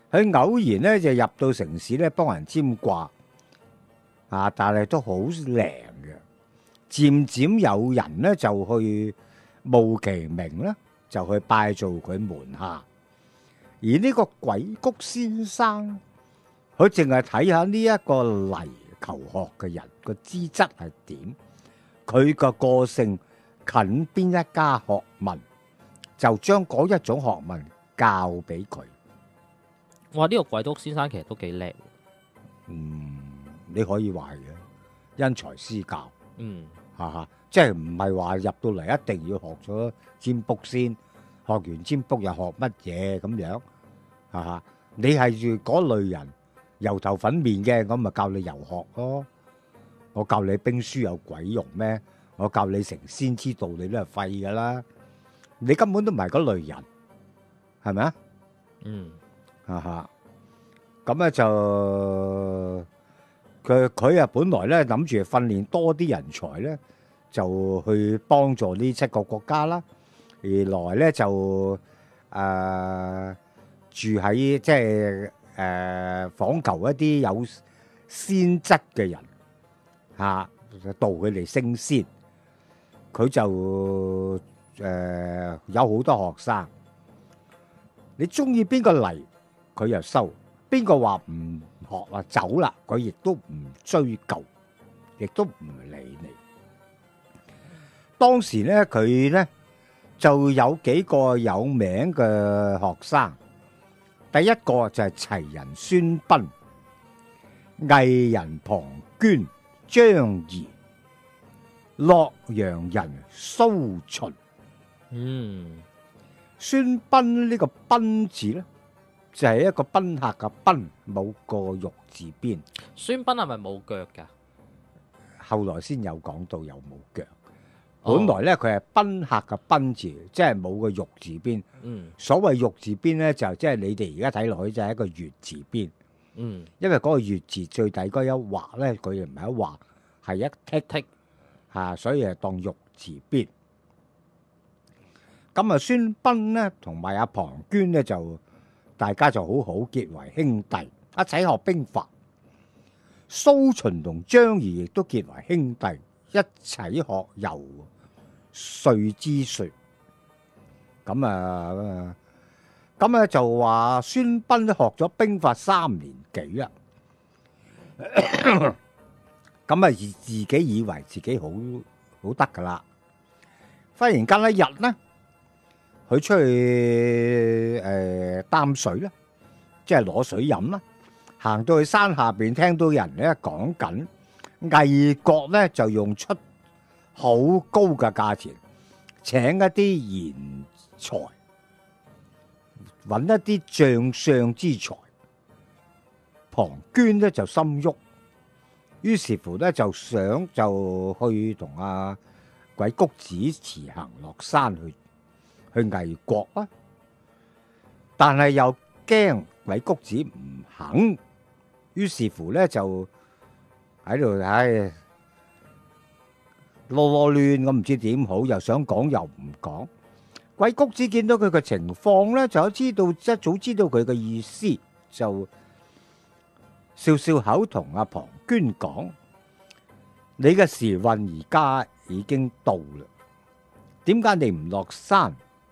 佢偶然咧就入到城市咧幫人占卦啊，但係都好靈嘅。漸漸有人咧就去慕其名咧，就去拜做佢門下。而呢個鬼谷先生，佢淨係睇下呢一個嚟求學嘅人個資質係點，佢個個性近邊一家學問，就將嗰一種學問教俾佢。 哇！呢個鬼谷先生其實都幾叻。 嗯，你可以話嘅，因材施教。 嗯， 哈哈，即係唔係話入到嚟一定要學咗占卜先，學完占卜又學乜嘢咁樣，哈哈。你係住嗰類人，油頭粉面嘅，咁咪教你遊學咯。我教你兵書有鬼用咩？我教你成仙之道，你都係廢噶啦。你根本都唔係嗰類人，係咪啊？ 嗯， 哈哈。咁咧就佢佢啊，本來咧諗住訓練多啲人才咧，就去幫助呢七個國家啦。而來咧就誒住喺即係誒訪求一啲有先質嘅人嚇，導佢哋升仙。佢就誒有好多學生，你中意邊個嚟，佢又收。邊個話唔學啊走啦，佢亦都唔追究，亦都唔理你。當時咧，佢咧就有幾個有名嘅學生，第一個就係齊人孫臏、魏人龐涓、張儀、洛陽人蘇秦。 嗯， 孫臏呢個臏字咧，就係一個賓客嘅賓，冇個玉字邊。 孫臏係咪冇腳㗎？ 後來先有講到有冇腳。本來咧佢係賓客嘅賓字，即係冇個玉字邊。 嗯， 所謂玉字邊咧，就即係你哋而家睇落去就係一個月字邊。 嗯，因為嗰個月字最底嗰一畫咧，佢唔係一畫，係一剔剔嚇，所以係當玉字邊。咁啊，孫臏咧同埋阿龐涓咧就大家就好好結為兄弟，一齊學兵法。蘇秦同張儀亦都結為兄弟，一齊學游說之術。咁啊，咁啊就話孫臏學咗兵法三年幾啦。咁啊，自己以為自己好好得噶啦。忽然間一日呢，佢出去誒擔水啦，即係攞水飲啦。行到去山下邊，聽到人咧講緊魏國咧就用出好高嘅價錢請一啲賢才，揾一啲將相之才。龐涓咧就心喐，於是乎咧就想就去同阿鬼谷子辭行落山去去魏國啦，但係又驚鬼谷子唔肯。於是乎咧就喺度唉囉囉攣咁，唔知點好，又想講又唔講。鬼谷子見到佢嘅情況咧，就知道一早知道佢嘅意思，就笑笑口同阿龐涓講：你嘅時運而家已經到啦，點解你唔落山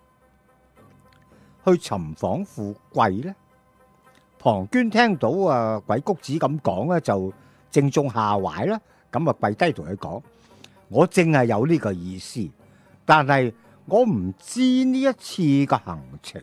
去尋訪富貴咧？龐涓聽到啊鬼谷子咁講咧，就正中下懷啦。咁啊跪低同佢講：我正係有呢個意思，但係我唔知呢一次嘅行程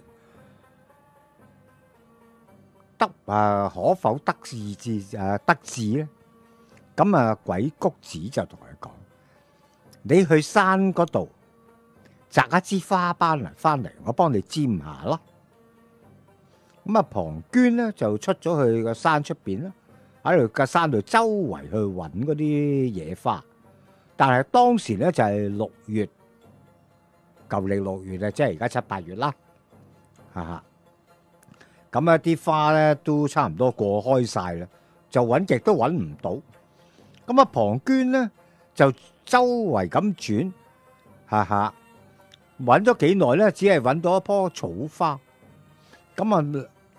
得啊可否得志至誒得志咧？咁啊鬼谷子就同佢講：你去山嗰度摘一支花斑嚟翻嚟，我幫你沾下咯。咁啊，龐涓咧就出咗去個山出邊啦，喺度個山度周圍去揾嗰啲野花。但係當時咧就係六月，舊曆六月啊，即係而家七八月啦，哈哈。咁啊，啲花咧都差唔多過開晒啦，就揾極都揾唔到。咁啊，龐涓咧就周圍咁轉，哈哈，揾咗幾耐咧，只係揾到一棵草花。咁啊〜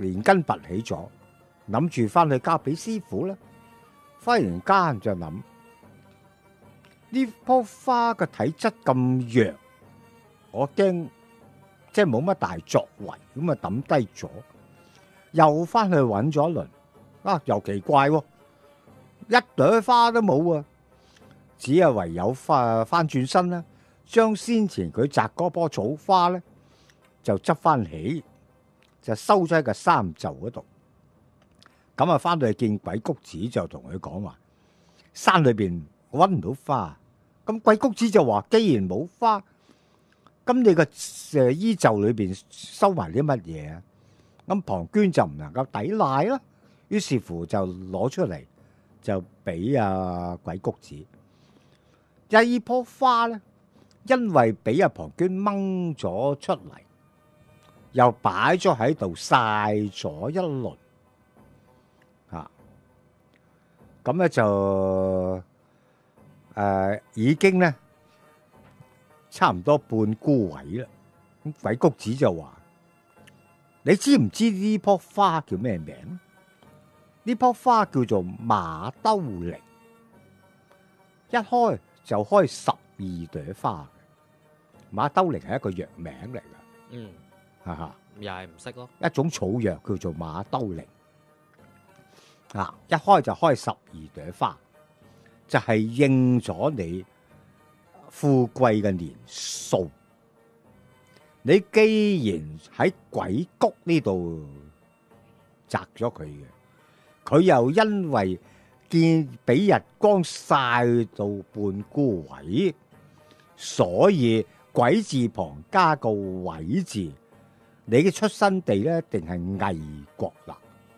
連根拔起咗，諗住翻去交俾師傅啦。忽然間就諗呢棵花嘅體質咁弱，我驚即係冇乜大作為，咁啊抌低咗，又翻去揾咗一輪，啊又奇怪喎，一朵花都冇啊，只係唯有翻翻轉身啦，將先前佢摘嗰棵草花咧就執翻起，就收咗喺個衫袖嗰度。咁啊，翻到去見鬼谷子就同佢講話：山裏邊揾唔到花。咁鬼谷子就話：既然冇花，咁你個誒衣袖裏邊收埋啲乜嘢啊？咁龐涓就唔能夠抵賴啦。於是乎就攞出嚟就俾阿鬼谷子。一棵花咧，因為俾阿龐涓掹咗出嚟，又擺咗喺度曬咗一輪。啊，咁咧就誒、呃、已經咧差唔多半枯萎啦。咁鬼谷子就話：你知唔知呢棵花叫咩名？呢棵花叫做馬兜鈴，一開就開十二朵花。馬兜鈴係一個藥名嚟噶， 嗯， 哈哈， 又係唔識咯。 一種草藥叫做馬兜鈴。啊！一開就開十二朵花，就係、是、應咗你富貴嘅年數。你既然喺鬼谷呢度摘咗佢嘅，佢又因為見俾日光曬到半枯萎，所以鬼字旁加個萎字，你嘅出生地咧一定係魏國啦。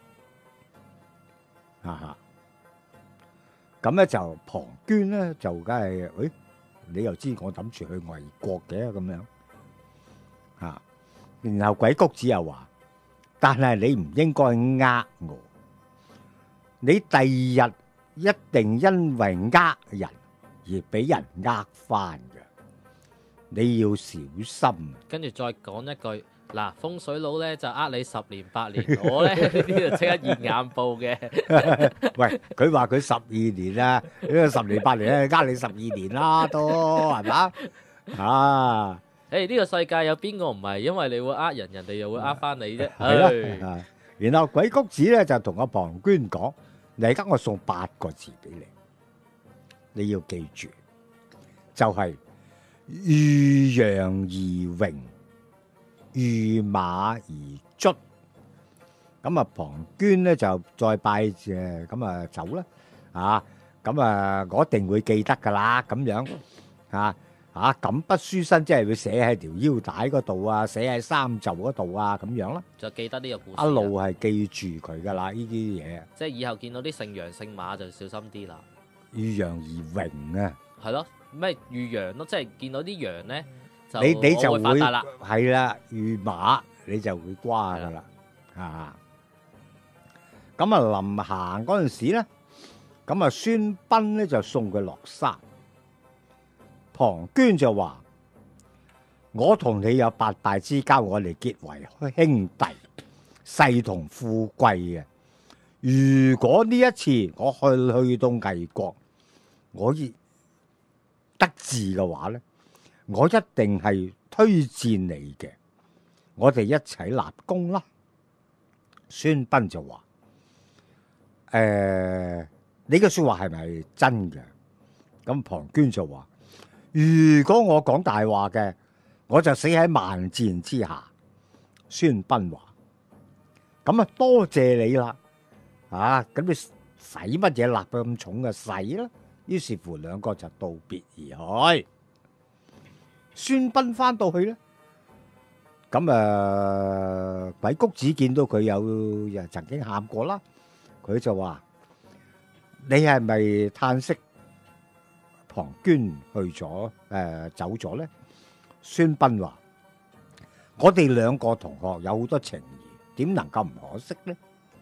啊！咁咧就龐涓咧就梗係，誒，你又知我諗住去魏國嘅咁樣，啊！然後鬼谷子又話：但係你唔應該呃我，你第二日一定因為呃人而俾人呃翻嘅，你要小心。 跟住再講一句。嗱，風水佬咧就呃你十年八年，我咧呢啲就即刻現眼報嘅。 喂，佢話佢十二年啦，呢個十年八年咧，呃你十二年啦，都係嘛？啊！ 誒，呢個世界有邊個唔係因為你會呃人，人哋又會呃翻你啫？ 係啦。然後鬼谷子咧就同阿龐涓講：你而家我送八個字俾你，你要記住，就係遇羊而榮。遇馬而卒，咁啊龐涓咧就再拜誒，咁啊走啦，啊，咁啊我一定會記得噶啦，咁樣啊啊錦筆書生即係會寫喺條腰帶嗰度啊，寫喺衫袖嗰度啊，咁樣啦， 就記得呢個故事， 一路係記住佢噶啦，呢啲嘢， 即係以後見到啲姓楊姓馬就小心啲啦。 遇羊而榮啊， 係咯，咩遇羊咯，即係見到啲羊咧。 你你就會係啦，遇馬你就會瓜噶啦，啊！咁啊臨行嗰陣時咧，咁啊孫臏咧就送佢落山，龐涓就話：我同你有八拜之交，我哋結為兄弟，誓同富貴嘅。如果呢一次我去去到魏國，我得志嘅話咧，我一定係推薦你嘅，我哋一齊立功啦。孫臏就話：誒、呃，你嘅說話係咪真嘅？咁龐涓就話：如果我講大話嘅，我就死喺萬箭之下。孫臏話：咁啊，多謝你啦。啊，咁你使乜嘢立咁重嘅誓啦？於是乎兩個就道別而去。孫臏翻到去咧，咁啊鬼谷子見到佢有曾經喊過啦，佢就話：你係咪嘆息龐涓去咗誒、呃、走咗咧？孫臏話：我哋兩個同學有好多情誼，點能夠唔可惜咧？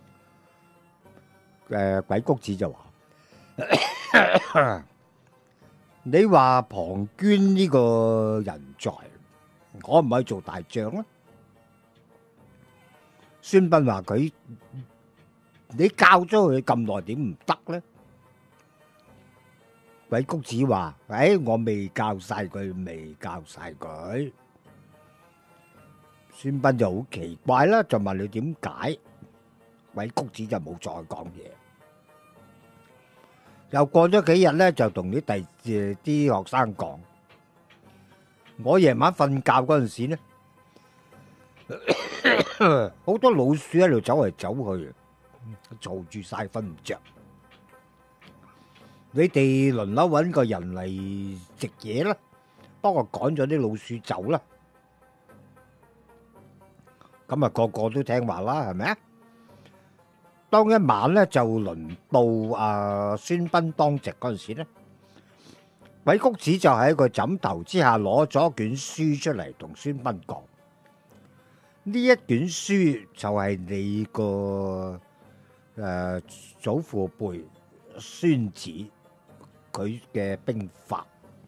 誒、呃、鬼谷子就話：你話龐涓呢個人才，可唔可以做大將咧？ 孫斌話佢你教咗佢咁耐，點唔得咧？鬼谷子話：誒，我未教晒佢，未教晒佢。孫斌就好奇怪啦，就問你點解？鬼谷子就冇再講嘢。又過咗幾日咧，就同啲第誒啲學生講：我夜晚瞓覺嗰陣時咧，好多老鼠喺度走嚟走去，嘈住晒，瞓唔着。你哋輪流揾個人嚟食嘢啦，幫我趕咗啲老鼠走啦。咁啊，個個都聽話啦，係咪啊？當一晚咧就輪到啊孫斌當值嗰陣時咧，鬼谷子就喺個枕頭之下攞咗卷書出嚟，同孫斌講：呢一卷書就係你個誒祖父輩孫子佢嘅兵法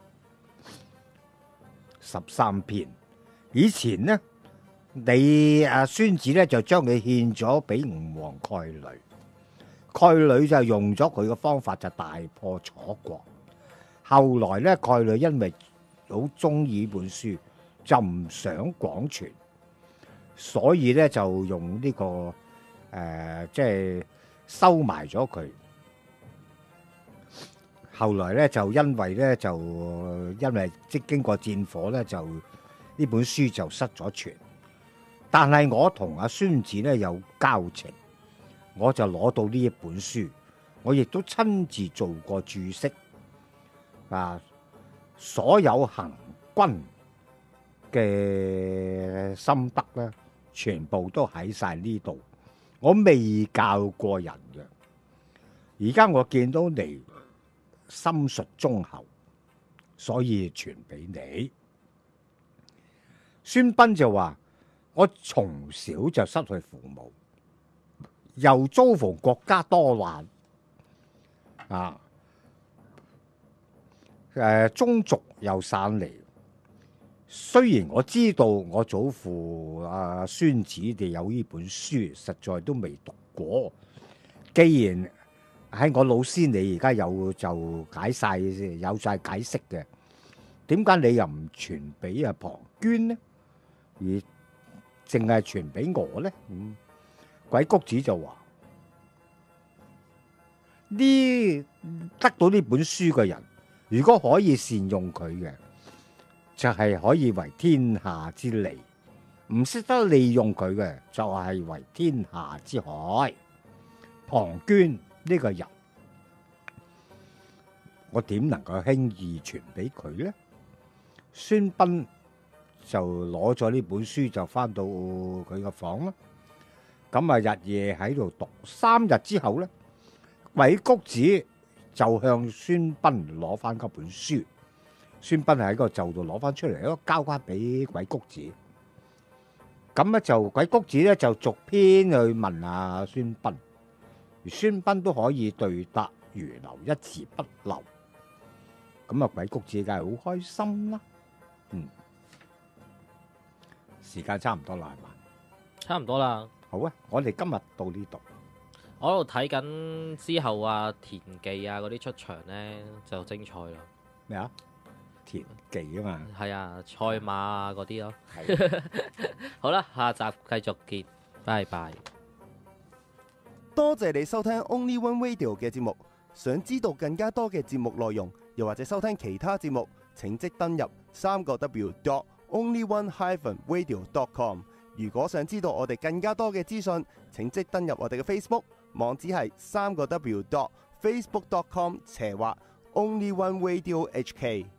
十三篇。以前呢，你阿孫子咧就將佢獻咗俾吳王蓋呂，蓋呂就用咗佢嘅方法就大破楚國。後來咧，蓋呂因為好中意呢本書，就唔想廣傳，所以咧就用呢、這個誒、呃、即係收埋咗佢。後來咧就因為咧就因為即經過戰火咧，就呢本書就失咗傳。但係我同阿孫子咧有交情，我就攞到呢一本書，我亦都親自做過注釋啊，所有行軍嘅心得咧，全部都喺晒呢度。我未教過人嘅，而家我見到你心術忠厚，所以傳俾你。孫斌就話：我從小就失去父母，又遭逢國家多難啊！誒，宗族又散離。雖然我知道我祖父啊孫子哋有呢本書，實在都未讀過。既然喺我老師你而家有就解晒有晒解釋嘅，點解你又唔傳俾阿龐涓呢？而淨係傳俾我咧？嗯，鬼谷子就話：呢得到呢本書嘅人，如果可以善用佢嘅，就係可以為天下之利；唔識得利用佢嘅，就係為天下之害。龐涓呢個人，我點能夠輕易傳俾佢呢？孫斌就攞咗呢本書就翻到佢個房啦。咁啊，日夜喺度讀。三日之後咧，鬼谷子就向孫斌攞翻嗰本書。孫斌喺個袖度攞翻出嚟，交翻俾鬼谷子。咁咧就鬼谷子咧就逐篇去問阿孫斌，而孫斌都可以對答如流，一字不漏。咁啊，鬼谷子梗係好開心啦。嗯，時間差唔多啦，係嘛？ 差唔多啦。 好啊，我哋今日到呢度。 我喺度睇緊之後啊，田忌啊嗰啲出場咧就精彩啦。 咩啊？田忌啊嘛。 係啊，賽馬啊嗰啲咯。好啦，下集繼續見，拜拜。 多謝你收聽 Only One Radio 嘅節目。想知道更加多嘅節目內容，又或者收聽其他節目，請即登入三個 W dot only one hyphen radio dot com。如果想知道我哋更加多嘅資訊，請即登入我哋嘅 Facebook， 網址係三個 W dot facebook dot com 斜滑 Only One Radio H K。